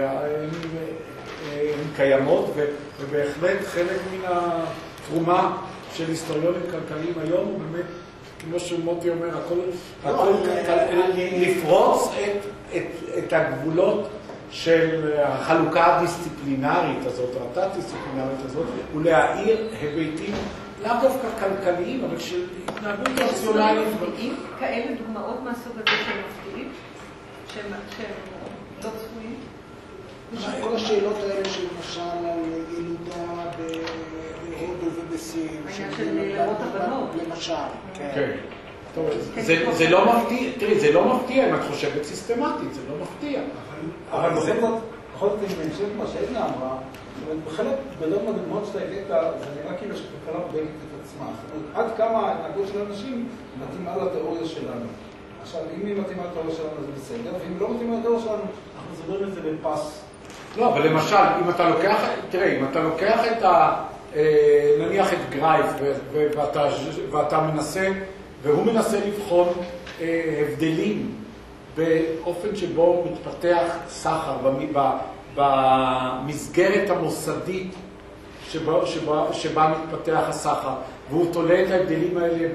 הן קיימות, ובהחלט חלק מן התרומה של היסטוריונים כלכליים היום הוא באמת, כמו שמוטי אומר, הכל, הכל לפרוץ את, את, את הגבולות של החלוקה הדיסציפלינרית הזאת, התת-דיסציפלינרית הזאת, ולהאיר היבטים לאו דווקא כלכליים, אבל של התנהגות רציונלית. אם כאלה דוגמאות מהסוג הזה שהם מפתיעים, שהם לא צפויים? יש כל השאלות האלה שלמשל על ילודה בהודו ובסין. העניין של למות הבנות. למשל. כן. טוב, זה לא מפתיע, תראי, זה לא מפתיע אם את חושבת סיסטמטית, זה לא מפתיע. אבל בכל זאת, בכל זאת, אם נמשך מה שעדנה אמרה, בחלק גדול מהדוגמאות שאתה הבאת, זה נראה כאילו שכלכלה בודקת את עצמה. זאת אומרת, עד כמה ההתנהגות של האנשים מתאימה לתיאוריה שלנו. עכשיו, אם היא מתאימה לתיאוריה שלנו זה בסדר, ואם לא מתאימה לתיאוריה שלנו, אנחנו סוגרים את זה בפס. לא, אבל למשל, אם אתה לוקח, תראה, אם אתה לוקח את ה... נניח את גרייף, ואתה מנסה, והוא מנסה לבחון הבדלים באופן שבו מתפתח סחר במסגרת המוסדית שבה, שבה, שבה מתפתח הסחר, והוא תולה את ההבדלים האלה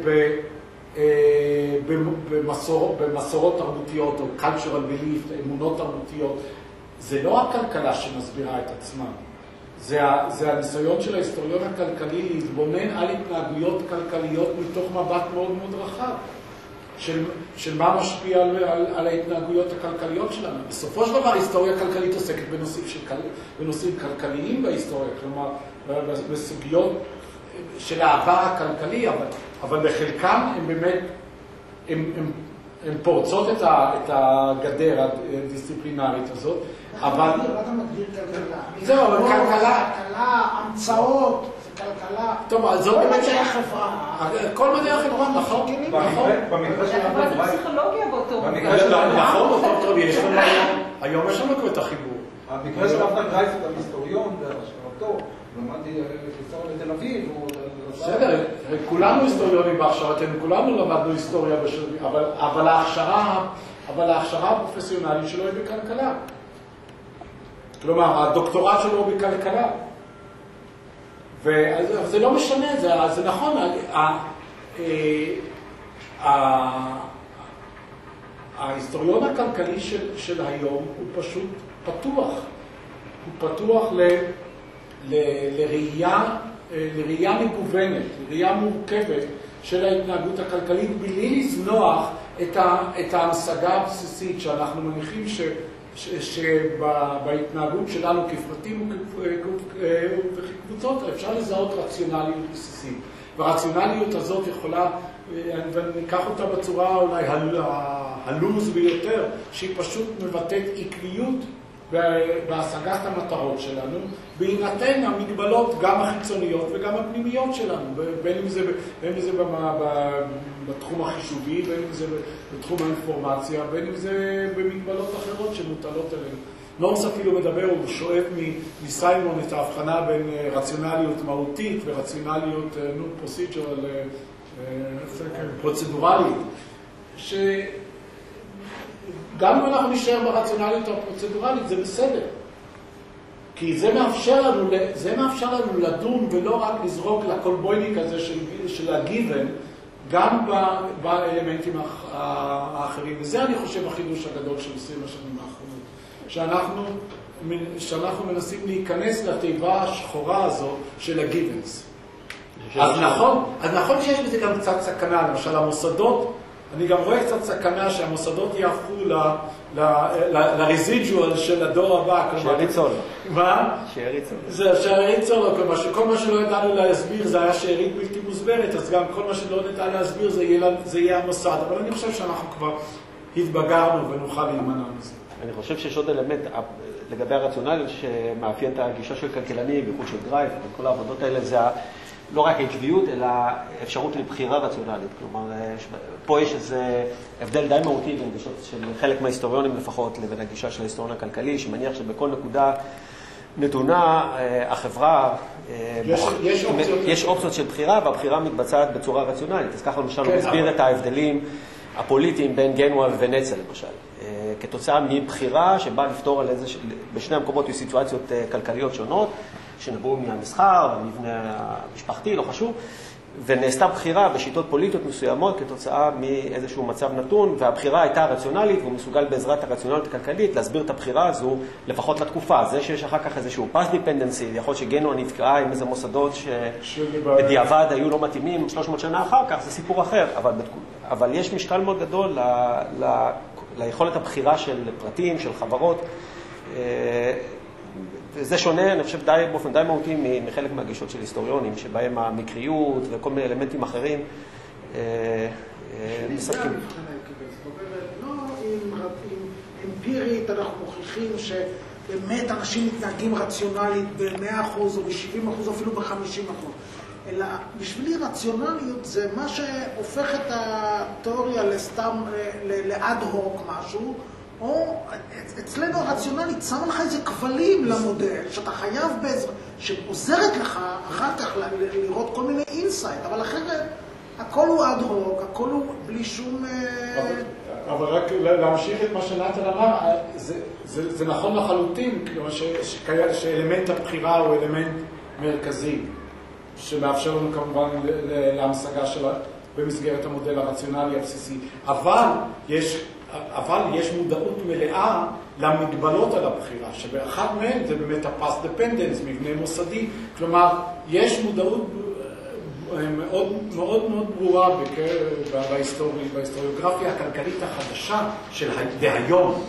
במסור, במסורות תרבותיות או cultural belief, אמונות תרבותיות. זה לא הכלכלה שמסבירה את עצמה. זה, זה הניסיון של ההיסטוריון הכלכלי להתבונן על התנהגויות כלכליות מתוך מבט מאוד מאוד רחב, של, של מה משפיע על, על, על ההתנהגויות הכלכליות שלנו. בסופו של דבר, ההיסטוריה הכלכלית עוסקת בנושאים, של, בנושאים כלכליים בהיסטוריה, כלומר, בסוגיות של העבר הכלכלי, אבל, אבל בחלקם הם באמת, הם, הם, הם פורצות את, ה, את הגדר הדיסציפלינרית הזאת, אבל... מה אתה מגדיר כלכלה? זהו, אבל כלכלה... כלכלה, המצאות, זה כלכלה. טוב, אז זאת באמת... כל מדעי החברה. כל מדעי החברה, נכון? נכון. במקרה של אבל זה פסיכולוגיה באותו במקרה של נכון, אותו טוב, יש לנו היום, יש לנו את החיבור. המקרה של אבנר גרייף הוא גם היסטוריון בהכשרתו, למדתי היסטוריה בתל אביב. בסדר, כולנו היסטוריונים בהכשרתנו, כולנו למדנו היסטוריה, אבל ההכשרה, אבל ההכשרה הפרופסיונלית שלו היא בכלכלה. כלומר, הדוקטורט שלו הוא בכלכלה. וזה לא משנה, זה, זה נכון, ההיסטוריון הכלכלי של, של היום הוא פשוט פתוח. הוא פתוח ל, ל, לראייה, לראייה מגוונת, לראייה מורכבת של ההתנהגות הכלכלית, בלי לזנוח את, ה, את ההמשגה הבסיסית שאנחנו מניחים ש... שבהתנהגות שלנו כפרטים וכקבוצות אפשר לזהות רציונליות בסיסית. והרציונליות הזאת יכולה, וניקח אותה בצורה אולי הלוז ביותר, שהיא פשוט מבטאת עקביות בהשגת המטרות שלנו, בהינתן המגבלות גם החיצוניות וגם הפנימיות שלנו, בין אם זה, בין אם זה בתחום החישובי, בין אם זה בתחום האינפורמציה, בין אם זה במגבלות אחרות שמוטלות עלינו. נורס אפילו מדבר, הוא שואף מסיימון את ההבחנה בין רציונליות מהותית ורציונליות פרוסידורל, פרוצדורלית, ש... גם אם אנחנו נשאר ברציונליות הפרוצדורלית, זה בסדר. כי זה מאפשר לנו, זה מאפשר לנו לדון ולא רק לזרוק לקולבויניק הזה של, של הגיוון, גם באלמנטים האחרים. וזה אני חושב החידוש הגדול של עשרים השנים האחרונות. שאנחנו, שאנחנו מנסים להיכנס לתיבה השחורה הזו של הגיוונס. אז נכון, אז נכון שיש בזה גם קצת סכנה, למשל המוסדות, אני גם רואה קצת סכנה שהמוסדות יהפכו לרזידואל של הדור הבא. שארית סולו. מה? שארית סולו. זה שארית סולו, כלומר שכל מה שלא ידענו להסביר זה היה שארית בלתי מוסברת, אז גם כל מה שלא נדע להסביר זה יהיה המוסד. אבל אני חושב שאנחנו כבר התבגרנו ונוכל להימנע מזה. אני חושב שיש עוד אלמנט לגבי הרציונליות שמאפיין את הגישה של כלכלנים, בייחוד של גרייף, וכל העבודות האלה זה לא רק העקביות, אלא אפשרות לבחירה רציונלית. כלומר, פה יש איזה הבדל די מהותי בין גישות של חלק מההיסטוריונים לפחות, לבין הגישה של ההיסטוריון הכלכלי, שמניח שבכל נקודה נתונה החברה, יש, יש, אופציות. יש אופציות של בחירה, והבחירה מתבצעת בצורה רציונלית. אז ככה למשל הוא מסביר את ההבדלים הפוליטיים בין גנואה ונצל, למשל. כתוצאה מבחירה שבה לפתור על איזה, בשני המקומות יש סיטואציות כלכליות שונות, שנבעו מהמסחר, המבנה המשפחתי, לא חשוב, ונעשתה בחירה בשיטות פוליטיות מסוימות כתוצאה מאיזשהו מצב נתון, והבחירה הייתה רציונלית, והוא מסוגל בעזרת הרציונלית הכלכלית להסביר את הבחירה הזו לפחות לתקופה. זה שיש אחר כך איזשהו past dependency, יכול שגנואה נתקעה עם איזה מוסדות שבדיעבד היו לא מתאימים שלוש מאות שנה אחר כך, זה סיפור אחר, אבל, אבל יש משקל מאוד גדול ל, ל, ליכולת הבחירה של פרטים, של חברות, וזה שונה, אני חושב, די, באופן די מהותי מחלק מהגישות של היסטוריונים, שבהם המקריות וכל מיני אלמנטים אחרים מסתפקים. זאת אומרת, לא עם אמפירית אנחנו מוכיחים שבאמת אנשים מתנהגים רציונלית ב-מאה אחוז או ב-שבעים אחוז או אפילו ב-חמישים אחוז. אלא בשבילי רציונליות זה מה שהופך את התיאוריה לסתם, לאד הוק משהו, או אצלנו הרציונלית שם לך איזה כבלים למודל, שאתה חייב בעזרה, שעוזרת לך אחר כך לראות כל מיני אינסייט, אבל אחרת הכל הוא אד הוק, הכל הוא בלי שום... אבל רק להמשיך את מה שנתן אמר, זה נכון לחלוטין, שאלמנט הבחירה הוא אלמנט מרכזי. שמאפשר לנו כמובן להמשגה שלה במסגרת המודל הרציונלי הבסיסי. אבל יש, אבל יש מודעות מלאה למגבלות על הבחירה, שבאחד מהן זה באמת ה-past dependence, מבנה מוסדי. כלומר, יש מודעות מאוד מאוד, מאוד ברורה בהיסטוריה, בהיסטוריוגרפיה הכלכלית החדשה של היום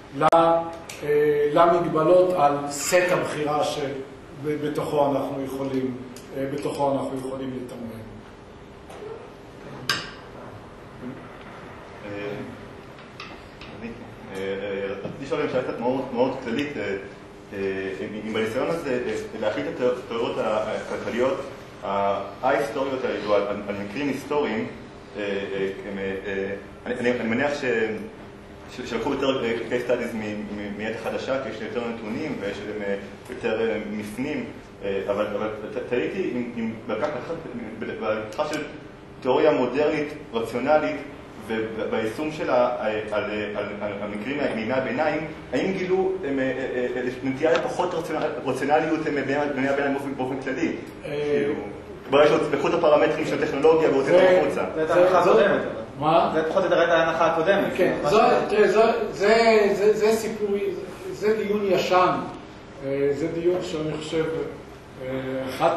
למגבלות על סט הבחירה שבתוכו אנחנו יכולים בתוכו אנחנו יכולים לתמרן. רציתי לשאול אם שאלת מאוד כללית, אם בניסיון הזה להחליט את התיאוריות הכלכליות ההיסטוריות האלו על מקרים היסטוריים, אני מניח שלקחו יותר case studies מיד חדשה, כי יש יותר נתונים ויש יותר מפנים, אבל תהיתי אם בהלכה של תיאוריה מודרנית, רציונלית, וביישום שלה על המקרים מימי הביניים, האם גילו נטייה לפחות רציונליות בימי הביניים באופן כללי? ברגע שלקחו את הפרמטרים של הטכנולוגיה והוצאו החוצה. זה את ההנחה הקודמת. מה? זה פחות יותר את ההנחה הקודמת. כן, זה סיפור, זה דיון ישן. זה דיון שאני חושב, אחד,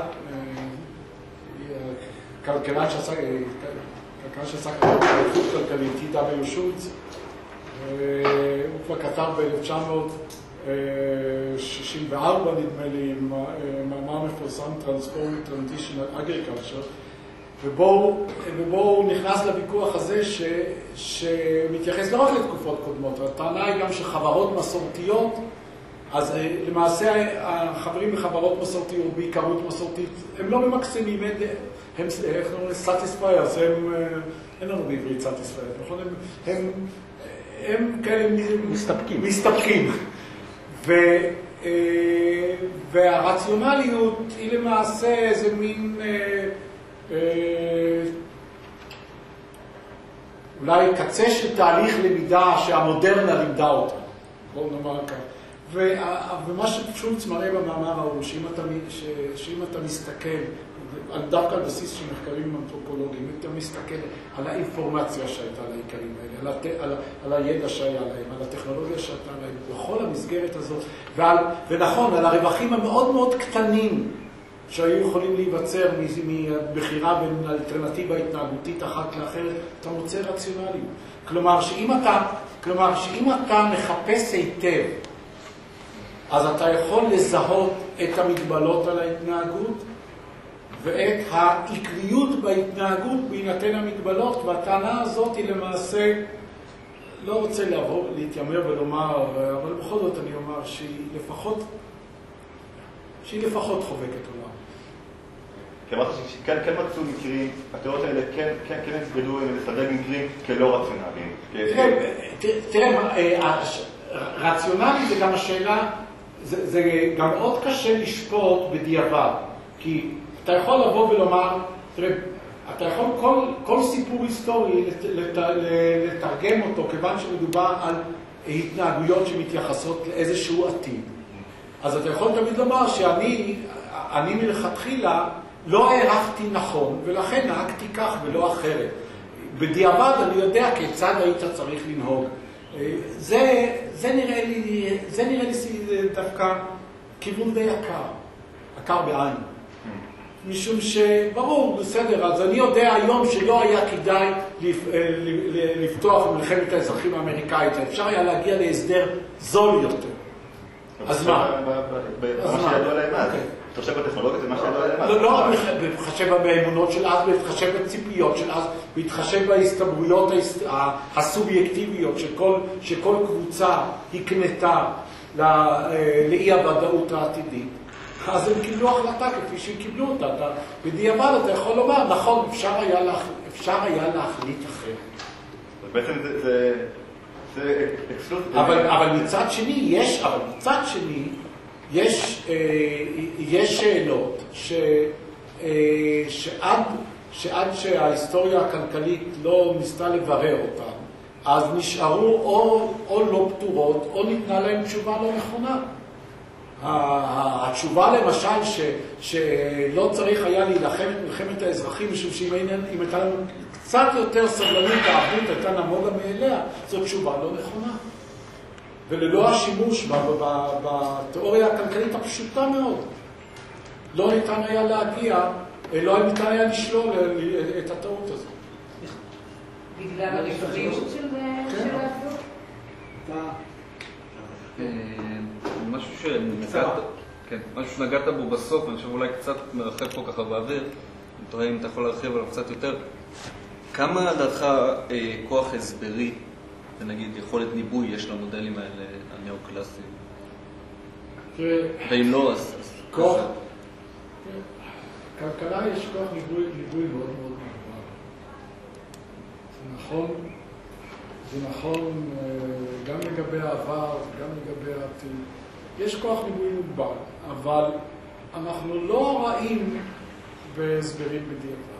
כלכלן שעסק, כלכלן שעסק באיכות כלכלית, טי דאבליו שולץ, הוא כבר כתב ב-אלף תשע מאות שישים וארבע, נדמה לי, מאמר מפורסם, Transform Transitional Agriculture, ובו הוא נכנס לוויכוח הזה ש, שמתייחס לא רק לתקופות קודמות, הטענה היא גם שחברות מסורתיות, אז למעשה החברים בחברות מסורתיות, בעיקרות מסורתית, הם לא ממקסמים, הם, איך נאמרים, satisfiers, הם, אין לנו בעברית satisfiers, נכון? הם, הם, הם כאלה מסתפקים. מסתפקים. ו, והרציונליות היא למעשה איזה מין, אולי קצה של תהליך למידה שהמודרנה לימדה אותה. בואו נאמר כך. ומה ששולץ מראה במאמר ההוא, שאם אתה, שאם אתה מסתכל, דווקא על בסיס של מחקרים אנתרופולוגיים, אתה מסתכל על האינפורמציה שהייתה לאיכרים האלה, על, הת, על, על הידע שהיה להם, על הטכנולוגיה שהייתה להם, בכל המסגרת הזאת, ועל, ונכון, על הרווחים המאוד מאוד קטנים שהיו יכולים להיווצר מבחירה בין אלטרנטיבה התנהגותית אחת לאחרת, אתה מוצא רציונליות. כלומר, שאם אתה, כלומר, שאם אתה מחפש היטב, אז אתה יכול לזהות את המגבלות על ההתנהגות ואת העקביות בהתנהגות בהינתן המגבלות, והטענה הזאת היא למעשה, לא רוצה לעבור, להתיימר ולומר, אבל בכל זאת אני אומר שהיא לפחות, שהיא לפחות חובקת עולם. כי אמרת שכן מצאו מקרים, התיאוריות האלה כן הסגדו לסדר מקרים כלא רציונליים. תראה, רציונלי זה גם השאלה, זה, זה גם מאוד קשה לשפוט בדיעבד, כי אתה יכול לבוא ולומר, תראה, אתה יכול כל, כל סיפור היסטורי לת, לת, לתרגם אותו, כיוון שמדובר על התנהגויות שמתייחסות לאיזשהו עתיד. אז אתה יכול תמיד לומר שאני, אני מלכתחילה לא הערכתי נכון, ולכן נהגתי כך ולא אחרת. בדיעבד אני יודע כיצד היית צריך לנהוג. זה, זה נראה לי, זה נראה לי דווקא כיוון די יקר, יקר בעין. משום שברור, בסדר, אז אני יודע היום שלא היה כדאי לפתוח מלחמת האזרחים האמריקאית, אפשר היה להגיע להסדר זול יותר. אז מה? במה שידוע להם אז. תתחשב בטכנולוגיה זה מה שידוע להם אז. לא, לא רק בהתחשב באמונות של אז, בהתחשב בציפיות של אז, בהתחשב בהסתברויות הסובייקטיביות שכל קבוצה הקנתה לאי הוודאות העתידית. אז הם קיבלו החלטה כפי שהם קיבלו אותה. בדיעבד אתה יכול לומר, נכון, אפשר היה להחליט אחרת. בעצם זה... אבל, אבל מצד שני יש, אבל מצד שני יש, יש שאלות ש, שעד, שעד שההיסטוריה הכלכלית לא ניסתה לברר אותן, אז נשארו או, או לא פתורות או ניתנה להם תשובה לא נכונה. התשובה למשל ש, שלא צריך היה להילחם את מלחמת האזרחים משום שאם הייתה לנו קצת יותר סבלנות הערבות הייתה נמוגה מאליה, זאת תשובה לא נכונה. וללא השימוש בתיאוריה הכלכלית הפשוטה מאוד, לא ניתן היה להגיע, לא ניתן היה לשלול את הטעות הזאת. בגלל הריבליות של העבוד? משהו שנגעת, כן, משהו שנגעת בו בסוף, אני חושב אולי קצת מרחב פה ככה באוויר, אני תראה אם אתה יכול להרחיב עליו קצת יותר. כמה דרך כוח הסברי, ונגיד יכולת ניבוי יש למודלים האלה הנאו-קלאסיים? ואם לא, אז... כוח... כלכלה יש כוח ניבוי מאוד מאוד מוגבל. זה נכון, זה נכון גם לגבי העבר, גם לגבי העתיד. יש כוח ניבוי מוגבל, אבל אנחנו לא רעים בהסברים בדיעבד.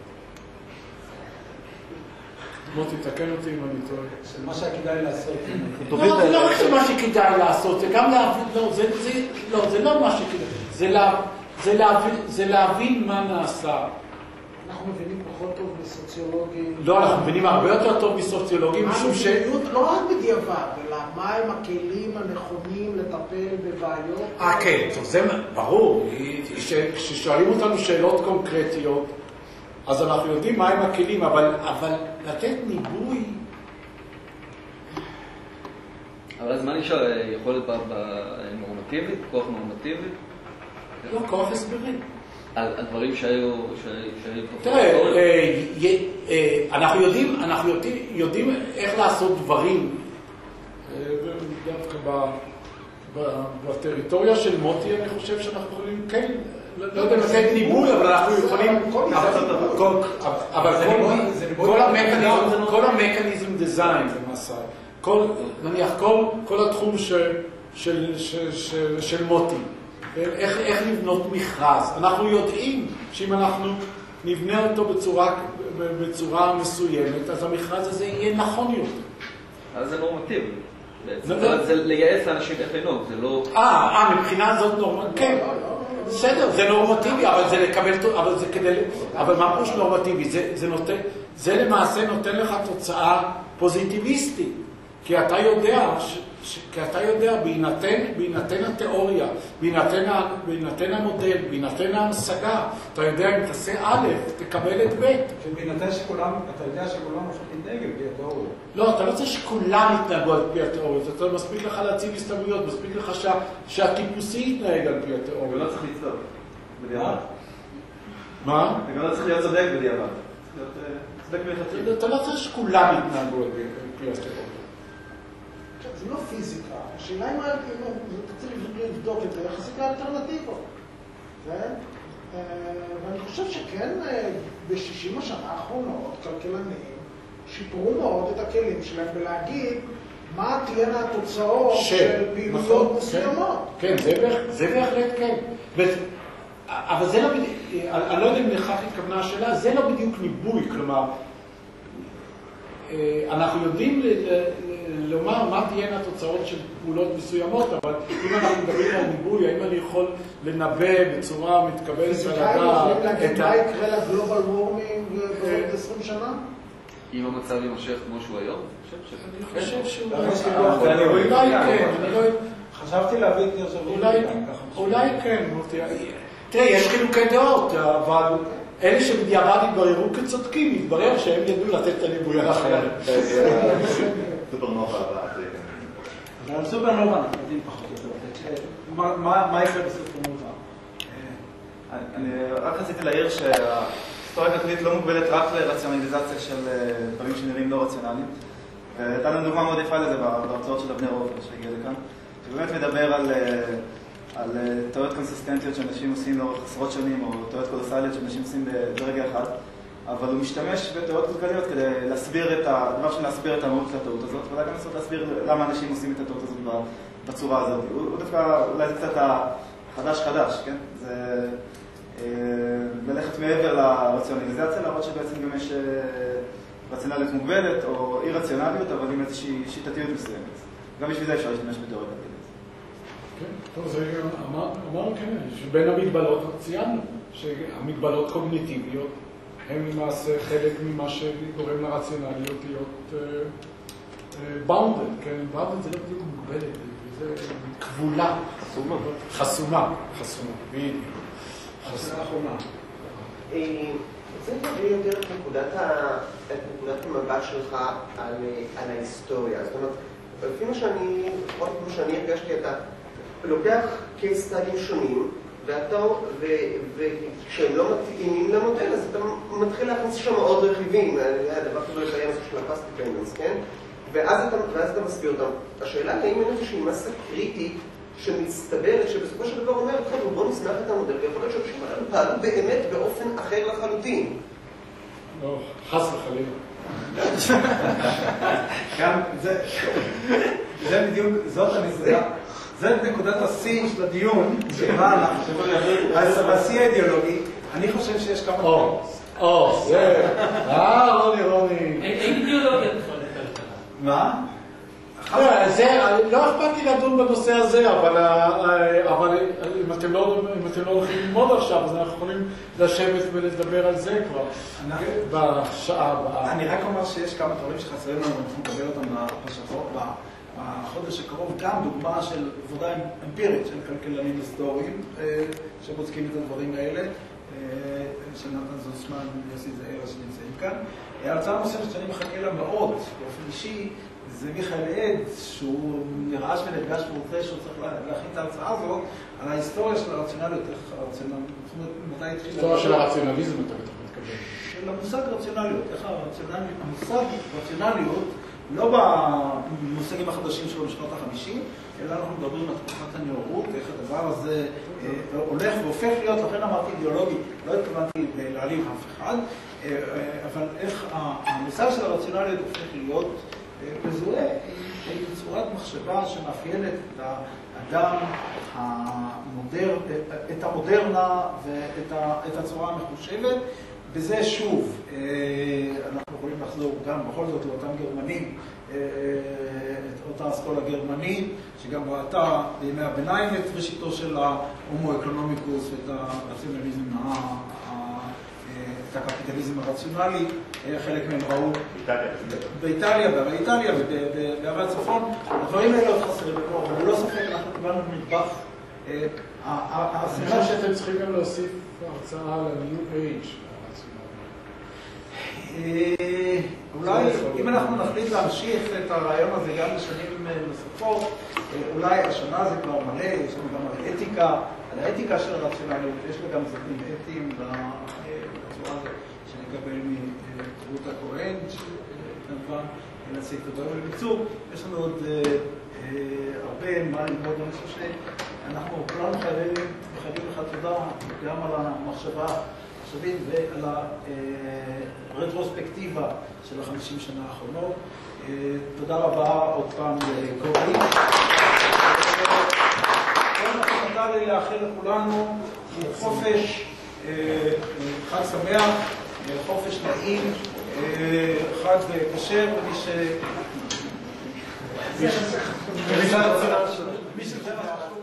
מוטי, תקן אותי אם אני טועה. של מה שכדאי לעשות. לא רק מה שכדאי לעשות, זה גם להבין, לא, זה לא מה שכדאי, זה להבין מה נעשה. אנחנו מבינים פחות טוב בסוציולוגים. לא, אנחנו מבינים הרבה יותר טוב בסוציולוגים. מה המדיניות, לא רק בדיעבד, אלא מה הם הכלים הנכונים לטפל בבעיות. אה, כן, זה ברור. כששואלים אותנו שאלות קונקרטיות, אז אנחנו יודעים מה הם הכלים, אבל, אבל לתת ניבוי... אבל אז מה נשאר? יכולת נורמטיבית? כוח נורמטיבי? לא, כוח הסברי. על הדברים שהיו... תראה, אנחנו יודעים, אנחנו יודעים איך לעשות דברים, דווקא בטריטוריה של מוטי, אני חושב שאנחנו יכולים, כן, לא יודע לתת ניבוי, אבל אנחנו יכולים... אבל כל המקניזם דיזיין, למעשה, נניח, כל התחום של מוטי, איך לבנות מכרז. אנחנו יודעים שאם אנחנו נבנה אותו בצורה מסוימת, אז המכרז הזה יהיה נכון יותר. אז זה נורמטיבי. זה לייעץ לאנשים איך לנהוג, זה לא... אה, מבחינה זאת נורמטיבי, כן. בסדר, זה נורמטיבי, אבל זה לקבל... אבל זה כדי... אבל מה פרוש נורמטיבי? זה נותן... זה למעשה נותן לך תוצאה פוזיטיביסטית. כי אתה יודע... כי אתה יודע, בהינתן התיאוריה, בהינתן המודל, בהינתן ההמשגה, אתה יודע אם תעשה א', תקבל את ב'. ובהינתן שכולם, אתה יודע שכולם הופכים להתנהג על פי התיאוריה. לא, אתה לא צריך שכולם יתנהגו על פי התיאוריה, אתה מספיק לך להציב הסתברויות, מספיק לך שהטיפוסי יתנהג על פי התיאוריה. ולא צריך לצדוק, בדיעבד. מה? וגם לא צריך להיות צודק בדיעבד. צודק מלכתחילה. אתה לא צריך שכולם יתנהגו על פי התיאוריה. זה לא פיזיקה, השאלה אם אתה צריך לבדוק את זה, יחסית לאלטרנטיבות. ואני חושב שכן, ב-שישים השנה האחרונות, כלכלנים שיפרו מאוד את הכלים שלהם בלהגיד מה תהיינה התוצאות של פעילויות מסוימות. כן, זה בהחלט כן. אבל זה לא בדיוק, אני לא יודע אם לכך התכוונה השאלה, זה לא בדיוק ניבוי, כלומר, אנחנו יודעים לומר מה תהיינה התוצאות של פעולות מסוימות, אבל אם אנחנו מדברים על ניבוי, האם אני יכול לנבא בצורה מתקבלת על הדעת? יכולים להגיד מה יקרה לגלובל וורמינג בעוד עשרים שנה? אם המצב יימשך כמו שהוא היום? אני חושב שהוא... אולי כן, אני לא... חשבתי להביא את ירשבים. אולי כן, תראה, יש חילוקי דעות, אבל... אלה שבדיעבד התבררו כצודקים, התברר שהם ידעו לתת את הניבוי האחר. סופרנובה הבאה. אבל על סופרנובה אנחנו יודעים פחות או יותר. מה יקרה בסוף המותה? אני רק רציתי להעיר שההיסטוריה הכלכלית לא מוגבלת רק לרציונליזציה של דברים שנראים לא רציונליים. והייתה לנו דוגמה מאוד יפה לזה בהרצאות של אבנר עופר שהגיע לכאן, שבאמת מדבר על, על תיאוריות קונסיסטנטיות שאנשים עושים לאורך עשרות שנים, או תיאוריות קולוסליות שאנשים עושים ברגע אחד, אבל הוא משתמש בתיאוריות כלכליות כדי להסביר את ה... דבר של להסביר את המהות של הטעות הזאת, ואולי גם לנסות להסביר למה אנשים עושים את הטעות הזאת בצורה הזאת. הוא, הוא דווקא, אולי זה קצת החדש-חדש, כן? זה ללכת מעבר לרציונליזציה, להראות שבעצם גם יש רציונליות מוגבלת או אי רציונליות, אבל עם איזושהי שיטתיות מסוימת. גם בשביל זה אפשר להשתמש בתיאוריה כלכלית. כן, טוב, זה אמרנו כן, שבין המגבלות ציינו, שהמגבלות קוגניטיביות הן למעשה חלק ממה שגורם לרציונליות להיות bounded, כן? bounded זה לא בדיוק מוגבלת, זה כבולה. חסומה. חסומה. חסומה, בדיוק. חסומה אחרונה. רוצה להביא יותר את נקודת המבט שלך על ההיסטוריה. זאת אומרת, לפי מה שאני, לפחות כמו שאני הרגשתי, אתה לוקח case studies שונים, וכשהם לא מתאימים למודל, אז אתה מתחיל להכניס שם עוד רכיבים, הדבר כזה לקיים הזה של ה-past dependence, כן? ואז אתה מסביר אותם. השאלה היא, האם אין איזושהי מסה קריטית שמצטברת, שבסופו של דבר אומרת, חבר'ה, בוא נסמך את המודל, ויכול להיות שאנשים האלה פעלו באמת באופן אחר לחלוטין. לא, חס וחלילה. גם זה בדיוק, זאת הנזרה. זה נקודת השיא של הדיון, שמה אנחנו, אז בשיא האידיאולוגי, אני חושב שיש כמה... או, או, זה, אה, רוני, רוני. אין אידיאולוגיה בכלל לכלכלה. מה? לא אכפת לי לדון בנושא הזה, אבל אם אתם לא הולכים ללמוד עכשיו, אז אנחנו יכולים לשבת ולדבר על זה כבר בשעה הבאה. אני רק אומר שיש כמה דברים שחסרים לנו, אנחנו נקבל אותם בשבוע הבא. החודש הקרוב גם דוגמה של עבודה אמפירית של כלכלנים היסטוריים שבודקים את הדברים האלה, של נתן זוסמן ויוסי זעירא שנמצאים כאן. ההרצאה הנוספת שאני מחכה לה מאוד באופן אישי זה מיכאל עד, שהוא נרעש ונרגש ורוצה שהוא צריך להכין את ההרצאה הזאת על ההיסטוריה של הרציונליות, איך הרציונליות, מתי התחיל... היסטוריה של הרציונליזם אתה בטח מתכוון. של המושג רציונליות, איך המושג רציונליות לא במושגים החדשים שלו בשנות ה-חמישים, אלא אנחנו מדברים על תקופת הנאורות, איך הדבר הזה הולך והופך להיות, לכן אמרתי אידיאולוגי, לא התכוונתי להעלים אף אחד, אבל איך המושג של הרציונליות הופך להיות מזוהה עם צורת מחשבה שמאפיינת את האדם המודר, את המודרנה ואת הצורה המחושבת. בזה שוב, אנחנו יכולים לחזור גם בכל זאת לאותם גרמנים, את אותה אסכולה גרמנית, שגם ראתה בימי הביניים את ראשיתו של ההומו אקונומיקוס ואת הרציונליזם, את הקפיטליזם הרציונלי, חלק מהם ראו באיטליה, בערי איטליה ובערי הצפון. הדברים האלה עוד חסרים בקור, אבל ללא ספק אנחנו קיבלנו מטבח. אני חושב שאתם צריכים גם להוסיף הרצאה על ה-New Age. אולי, אם אנחנו נחליט להמשיך את הרעיון הזה גם בשנים נוספות, אולי השנה זה כבר מלא, יש לנו גם על אתיקה, על האתיקה של הרציונליות, יש לה גם זיתים אתיים בצורה הזאת שנקבל מתרות הכהן, שכמובן נעשה את הדבר. ובקיצור, יש לנו עוד הרבה מה ללמוד, אני חושב שאנחנו כולנו חייבים לך תודה גם על המחשבה ועל הרטרוספקטיבה של החמישים שנה האחרונות. תודה רבה עוד פעם לקורי. כל מה שנותר לי לאחל לכולנו הוא חופש, חג שמח, חופש נעים, חג כשר, ומי ש... מי שזה...